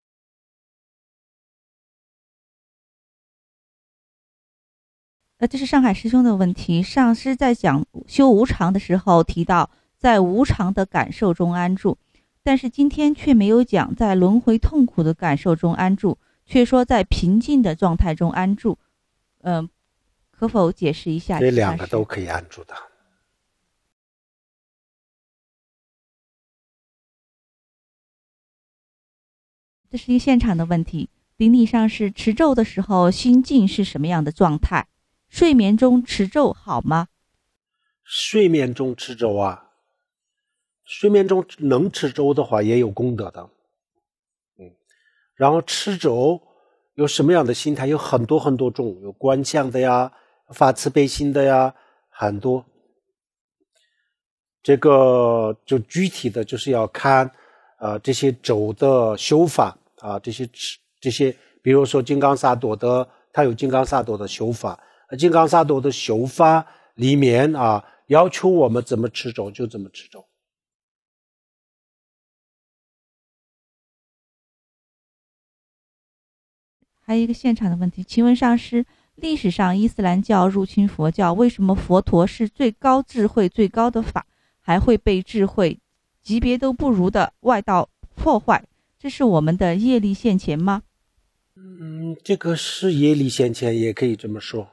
呃，这是上海师兄的问题。上师在讲修无常的时候提到，在无常的感受中安住， 但是今天却没有讲在轮回痛苦的感受中安住，却说在平静的状态中安住。嗯、呃，可否解释一下？ 这两个都可以安住的。 这是一个现场的问题。顶礼上是持咒的时候心境是什么样的状态？睡眠中持咒好吗？ 睡眠中持咒啊，睡眠中能持咒的话也有功德的。嗯，然后持咒有什么样的心态？有很多很多种，有观想的呀，发慈悲心的呀，很多。这个就具体的就是要看呃这些咒的修法啊，这些这些，比如说金刚萨埵的，它有金刚萨埵的修法，金刚萨埵的修法里面啊，要求我们怎么持咒就怎么持咒。 还有一个现场的问题，请问上师，历史上伊斯兰教入侵佛教，为什么佛陀是最高智慧最高的法，还会被智慧级别都不如的外道破坏？这是我们的业力现前吗？ 嗯，这个是业力现前，也可以这么说。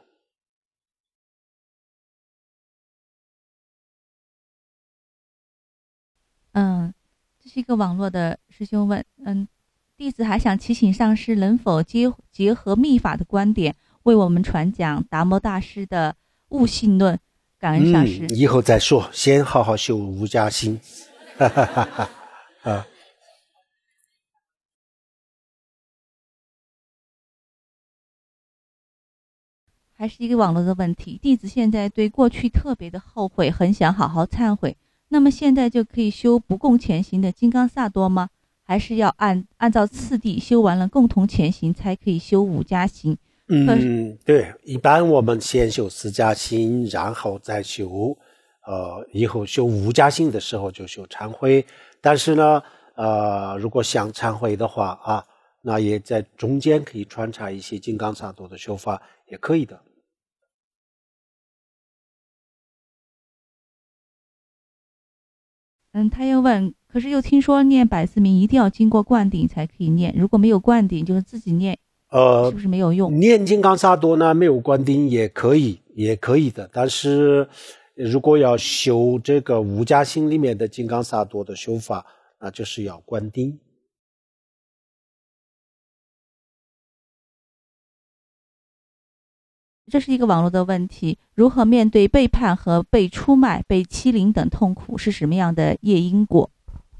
嗯，这是一个网络的师兄问，嗯，弟子还想祈请上师能否结结合密法的观点，为我们传讲达摩大师的悟性论。感恩上师。 嗯，以后再说，先好好修无家心。哈哈哈哈啊。 还是一个网络的问题，弟子现在对过去特别的后悔，很想好好忏悔。那么现在就可以修不共前行的金刚萨埵吗？还是要按按照次第修完了共同前行才可以修五加行？ 嗯，对，一般我们先修四加行，然后再修，呃，以后修五加行的时候就修忏悔。但是呢，呃，如果想忏悔的话啊，那也在中间可以穿插一些金刚萨埵的修法，也可以的。 嗯，他又问，可是又听说念百字明一定要经过灌顶才可以念，如果没有灌顶，就是自己念，呃，是不是没有用？ 念金刚萨埵呢，没有灌顶也可以，也可以的。但是如果要修这个五加行里面的金刚萨埵的修法，那就是要灌顶。 这是一个网络的问题，如何面对背叛和被出卖、被欺凌等痛苦，是什么样的业因果？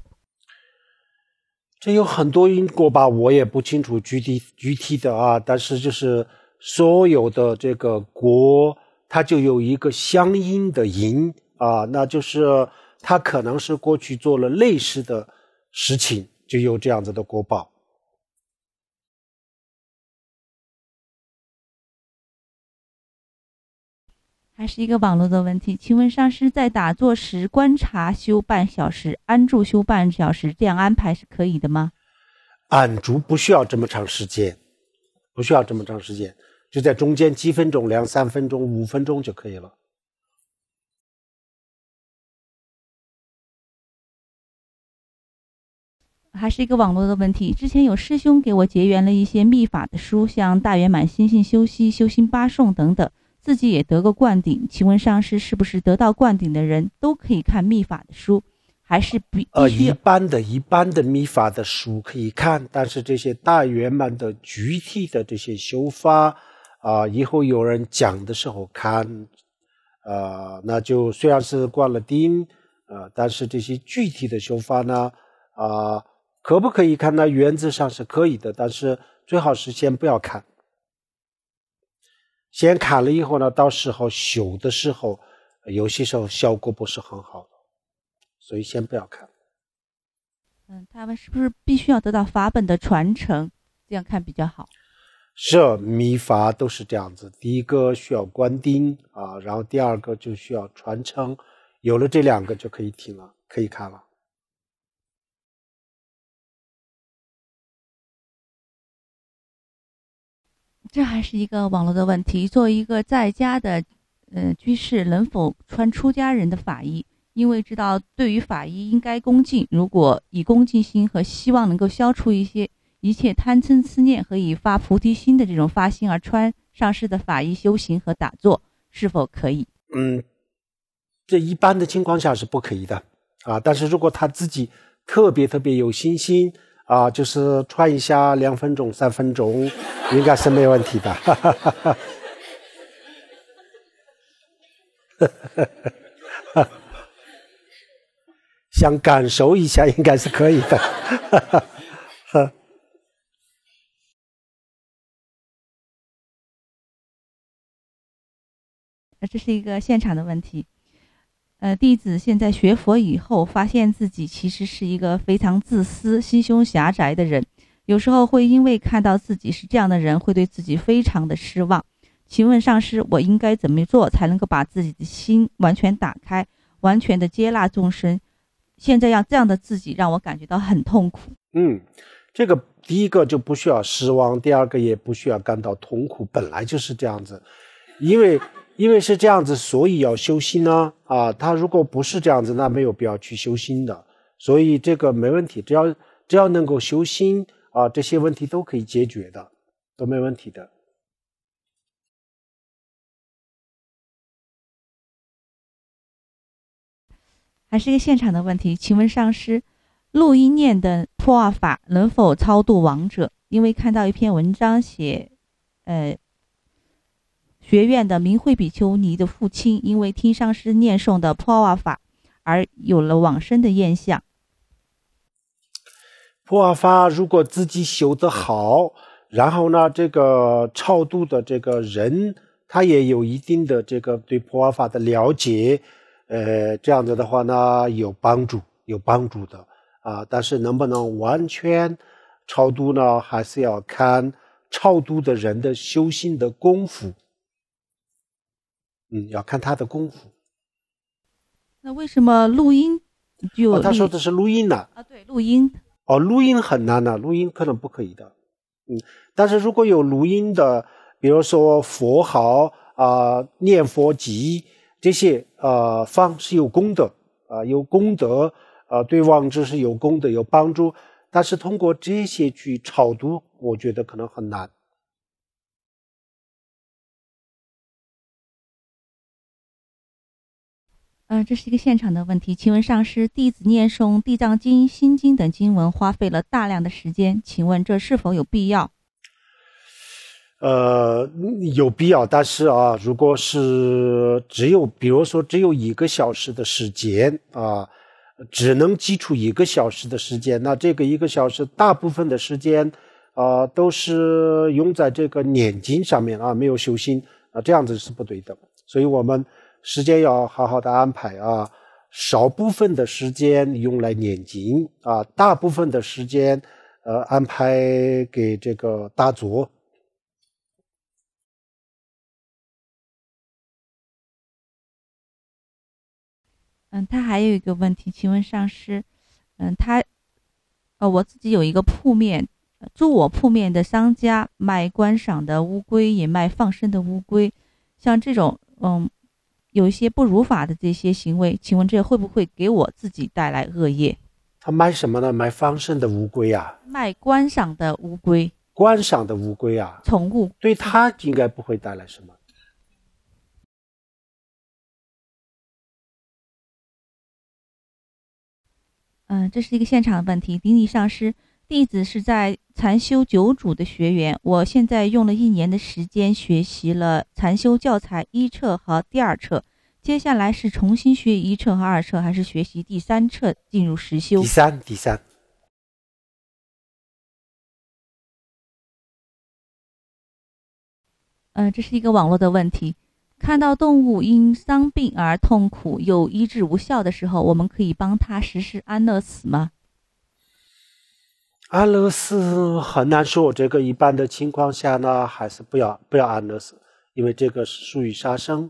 这有很多因果吧，我也不清楚具体具体的啊，但是就是所有的这个果，它就有一个相应的因啊，那就是它可能是过去做了类似的事情，就有这样子的果报。 还是一个网络的问题，请问上师在打坐时观察修半小时，安住修半小时，这样安排是可以的吗？ 安住不需要这么长时间，不需要这么长时间，就在中间几分钟、两三分钟、五分钟就可以了。 还是一个网络的问题，之前有师兄给我结缘了一些密法的书，像大圆满心性修习、修心八颂等等，自己也得过灌顶，请问上师是不是得到灌顶的人都可以看密法的书，还是必呃一般的一般的密法的书可以看，但是这些大圆满的具体的这些修法啊、呃，以后有人讲的时候看，呃，那就虽然是灌了顶，呃，但是这些具体的修法呢，啊、呃，可不可以看呢？原则上是可以的，但是最好是先不要看。先看了以后呢，到时候修的时候，有些时候效果不是很好的，所以先不要看。 嗯，他们是不是必须要得到法本的传承，这样看比较好？ 是，密法都是这样子。第一个需要灌顶啊，然后第二个就需要传承，有了这两个就可以听了，可以看了。 这还是一个网络的问题，作为一个在家的呃居士，能否穿出家人的法衣？ 因为知道对于法医应该恭敬，如果以恭敬心和希望能够消除一些一切贪嗔痴念和以发菩提心的这种发心而穿上师的法医修行和打坐，是否可以？ 嗯，这一般的情况下是不可以的啊。但是如果他自己特别特别有信心啊，就是穿一下两分钟、三分钟，应该是没问题的。想感受一下，应该是可以的。 这是一个现场的问题。呃，弟子现在学佛以后，发现自己其实是一个非常自私、心胸狭窄的人。有时候会因为看到自己是这样的人，会对自己非常的失望。请问上师，我应该怎么做才能够把自己的心完全打开，完全的接纳众生？现在让这样的自己让我感觉到很痛苦。 嗯，这个第一个就不需要失望，第二个也不需要感到痛苦，本来就是这样子。因为因为是这样子，所以要修心呢。啊，他如果不是这样子，那没有必要去修心的。所以这个没问题，只要只要能够修心啊，这些问题都可以解决的，都没问题的。 还是一个现场的问题，请问上师，录音念的破瓦法能否超度亡者？因为看到一篇文章写，呃。学院的明慧比丘尼的父亲因为听上师念诵的破瓦法而有了往生的现象。 破瓦法如果自己修得好，然后呢这个超度的这个人他也有一定的这个对破瓦法的了解，呃这样子的话呢有帮助有帮助的啊。但是能不能完全超度呢，还是要看超度的人的修行的功夫。嗯，要看他的功夫。 那为什么录音就、 哦、他说的是录音呢？ 啊，对，录音。 哦，录音很难的，录音可能不可以的。嗯，但是如果有录音的，比如说佛号啊、呃、念佛集这些呃方是有功德啊、呃，有功德啊、呃，对亡者是有功德有帮助。但是通过这些去超度，我觉得可能很难。 嗯、呃，这是一个现场的问题，请问上师，弟子念诵《地藏经》《心经》等经文花费了大量的时间，请问这是否有必要？ 呃，有必要，但是啊，如果是只有，比如说只有一个小时的时间啊，只能记住一个小时的时间，那这个一个小时大部分的时间啊都是用在这个念经上面啊，没有修心啊，这样子是不对的。所以我们时间要好好的安排啊，少部分的时间用来念经啊，大部分的时间呃安排给这个打坐。 嗯，他还有一个问题，请问上师，嗯，他，呃，我自己有一个铺面，住我铺面的商家卖观赏的乌龟，也卖放生的乌龟，像这种，嗯，有一些不如法的这些行为，请问这会不会给我自己带来恶业？ 他卖什么呢？卖放生的乌龟啊？ 卖观赏的乌龟。 观赏的乌龟啊？ 宠物。 对他应该不会带来什么。 嗯，这是一个现场的问题。顶礼上师，弟子是在禅修九主的学员，我现在用了一年的时间学习了禅修教材一册和第二册，接下来是重新学一册和二册，还是学习第三册进入实修？ 第三，第三。 嗯，这是一个网络的问题。看到动物因伤病而痛苦又医治无效的时候，我们可以帮他实施安乐死吗？ 安乐死很难说，这个一般的情况下呢，还是不要不要安乐死，因为这个是属于杀生。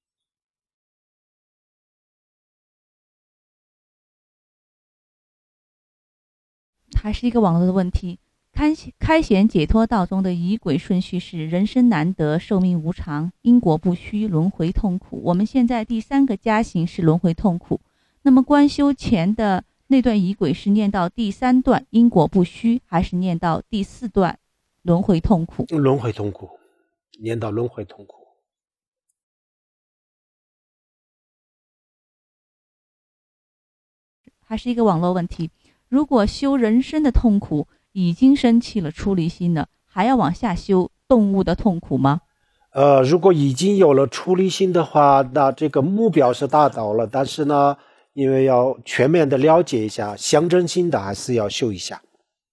还是一个网络的问题。开开显解脱道中的仪轨顺序是：人生难得，寿命无常，因果不虚，轮回痛苦。我们现在第三个加行是轮回痛苦。 那么观修前的那段仪轨是念到第三段因果不虚，还是念到第四段轮回痛苦？ 轮回痛苦，念到轮回痛苦。 还是一个网络问题，如果修人生的痛苦已经生起了出离心了，还要往下修动物的痛苦吗？ 呃，如果已经有了出离心的话，那这个目标是达到了，但是呢，因为要全面的了解一下，象征性的还是要修一下。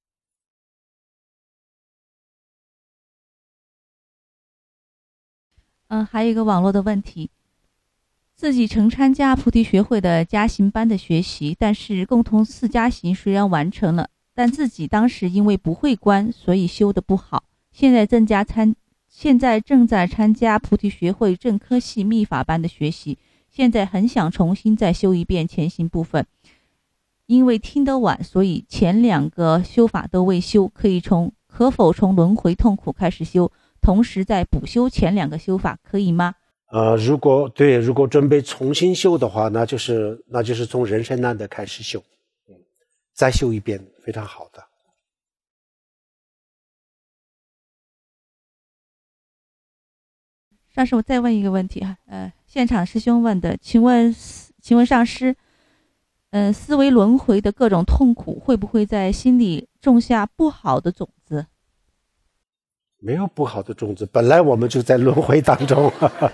嗯，还有一个网络的问题，自己曾参加菩提学会的加行班的学习，但是共同四加行虽然完成了，但自己当时因为不会观，所以修得不好。现在正加参，现在正在参加菩提学会正科系密法班的学习，现在很想重新再修一遍前行部分。因为听得晚，所以前两个修法都未修，可以从可否从轮回痛苦开始修，同时再补修前两个修法，可以吗？ 呃，如果对，如果准备重新修的话，那就是那就是从人生难得开始修，嗯，再修一遍，非常好的。 上师，我再问一个问题哈，呃，现场师兄问的，请问，请问上师，嗯、呃，思维轮回的各种痛苦，会不会在心里种下不好的种子？ 没有不好的种子，本来我们就在轮回当中。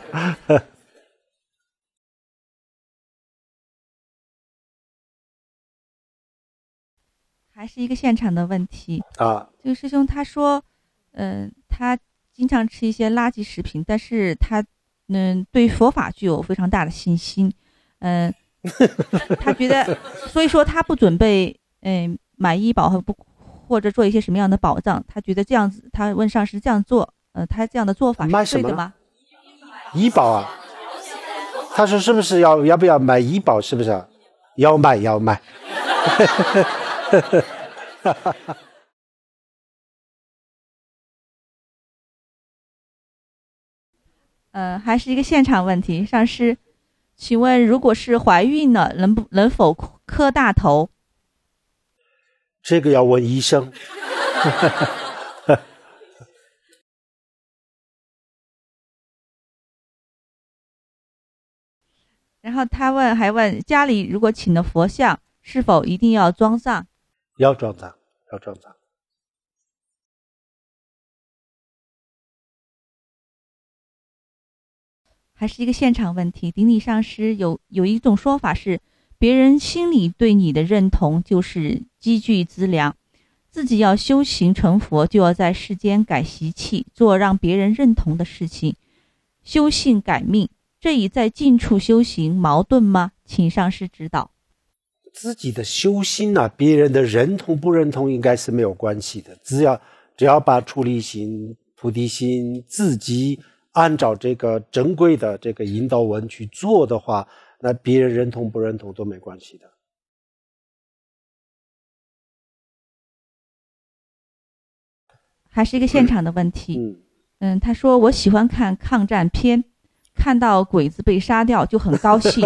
还是一个现场的问题啊， 这个师兄他说，嗯、呃，他经常吃一些垃圾食品，但是他嗯对佛法具有非常大的信心，嗯、呃，他觉得，所以说他不准备嗯、呃、买医保和不或者做一些什么样的保障，他觉得这样子，他问上师这样做，呃，他这样的做法是对的吗？ 医保啊，他说是不是要要不要买医保？是不是？要买要买。 呃，还是一个现场问题，上师，请问如果是怀孕了，能不能否磕大头？ 这个要问医生。 然后他问，还问家里如果请了佛像，是否一定要装上？ 要装上，要装上。 还是一个现场问题，顶礼上师有有一种说法是，别人心里对你的认同就是积聚资粮，自己要修行成佛，就要在世间改习气，做让别人认同的事情，修性改命，这与在近处修行矛盾吗？请上师指导。 自己的修心啊，别人的认同不认同应该是没有关系的，只要只要把出离心、菩提心自己按照这个正规的这个引导文去做的话，那别人认同不认同都没关系的。 还是一个现场的问题。 嗯嗯，他说我喜欢看抗战片，看到鬼子被杀掉就很高兴。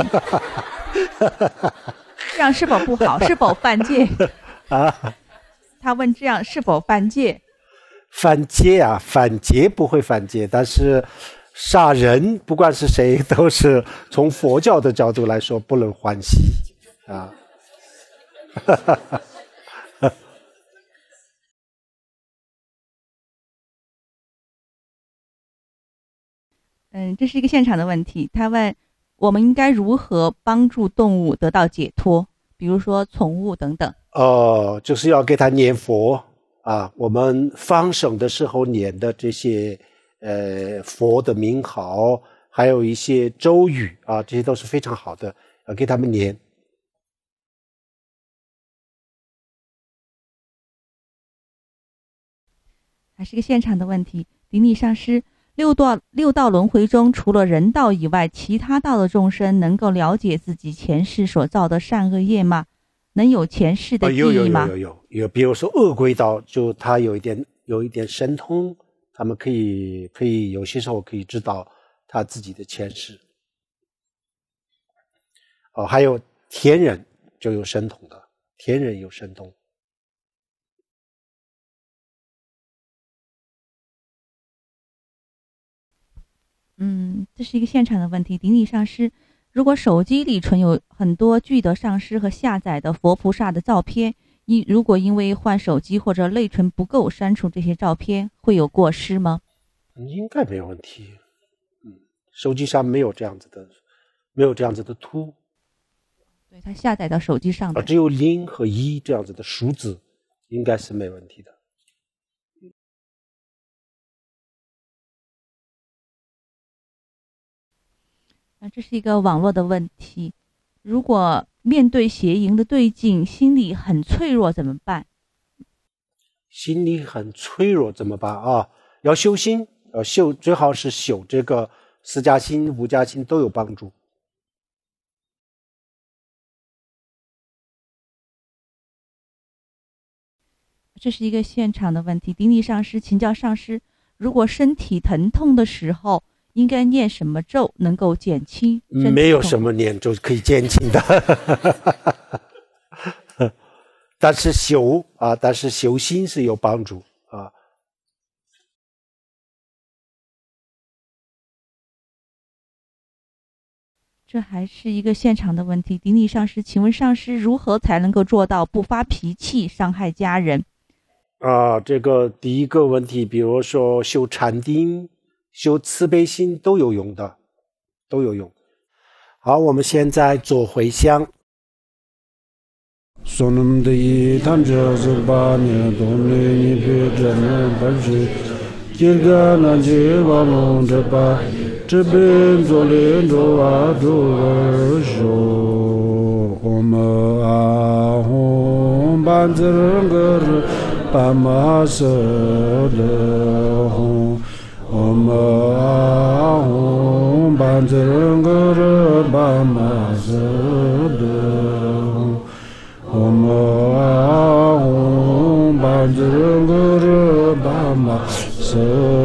这样是否不好？是否犯戒？ 啊， 他问这样是否犯戒？ 犯戒啊，犯戒不会犯戒，但是杀人不管是谁都是从佛教的角度来说不能欢喜啊。 嗯，这是一个现场的问题。他问我们应该如何帮助动物得到解脱，比如说宠物等等。 哦，就是要给他念佛啊，我们放生的时候念的这些呃佛的名号，还有一些咒语啊，这些都是非常好的，要给他们念。 还是一个现场的问题，顶礼上师，六道六道轮回中，除了人道以外，其他道的众生能够了解自己前世所造的善恶业吗？能有前世的记忆吗？ 哦、有有有有有有，比如说恶鬼道，就他有一点有一点神通，他们可以可以有些时候可以知道他自己的前世。哦，还有天人就有神通的，天人有神通。 嗯，这是一个现场的问题。顶礼上师，如果手机里存有很多具德上师和下载的佛菩萨的照片，因如果因为换手机或者内存不够删除这些照片，会有过失吗？ 应该没有问题。嗯，手机上没有这样子的，没有这样子的图。 对，它下载到手机上的， 只有零和一这样子的数字，应该是没问题的。 啊，这是一个网络的问题。如果面对邪淫的对境，心里很脆弱怎么办？ 心里很脆弱怎么办啊？要修心，要修，最好是修这个四加心、五加心都有帮助。 这是一个现场的问题。顶礼上师，请教上师，如果身体疼痛的时候，应该念什么咒能够减轻？ 没有什么念咒可以减轻的，但是修啊，但是修心是有帮助啊。 这还是一个现场的问题。顶礼上师，请问上师如何才能够做到不发脾气、伤害家人？ 啊，这个第一个问题，比如说修禅定、修慈悲心都有用的，都有用。好，我们现在做回向。 Sonam de Tanja Zubanya Domini Pijana Bashi Kirgana Jivalon Japa Jibin Zolin Doa Doa Om Ahom Banzangar Pamasadahom Om Ahom Banzangar Pamasadahom Om Ahom Banzangar Pamasadahom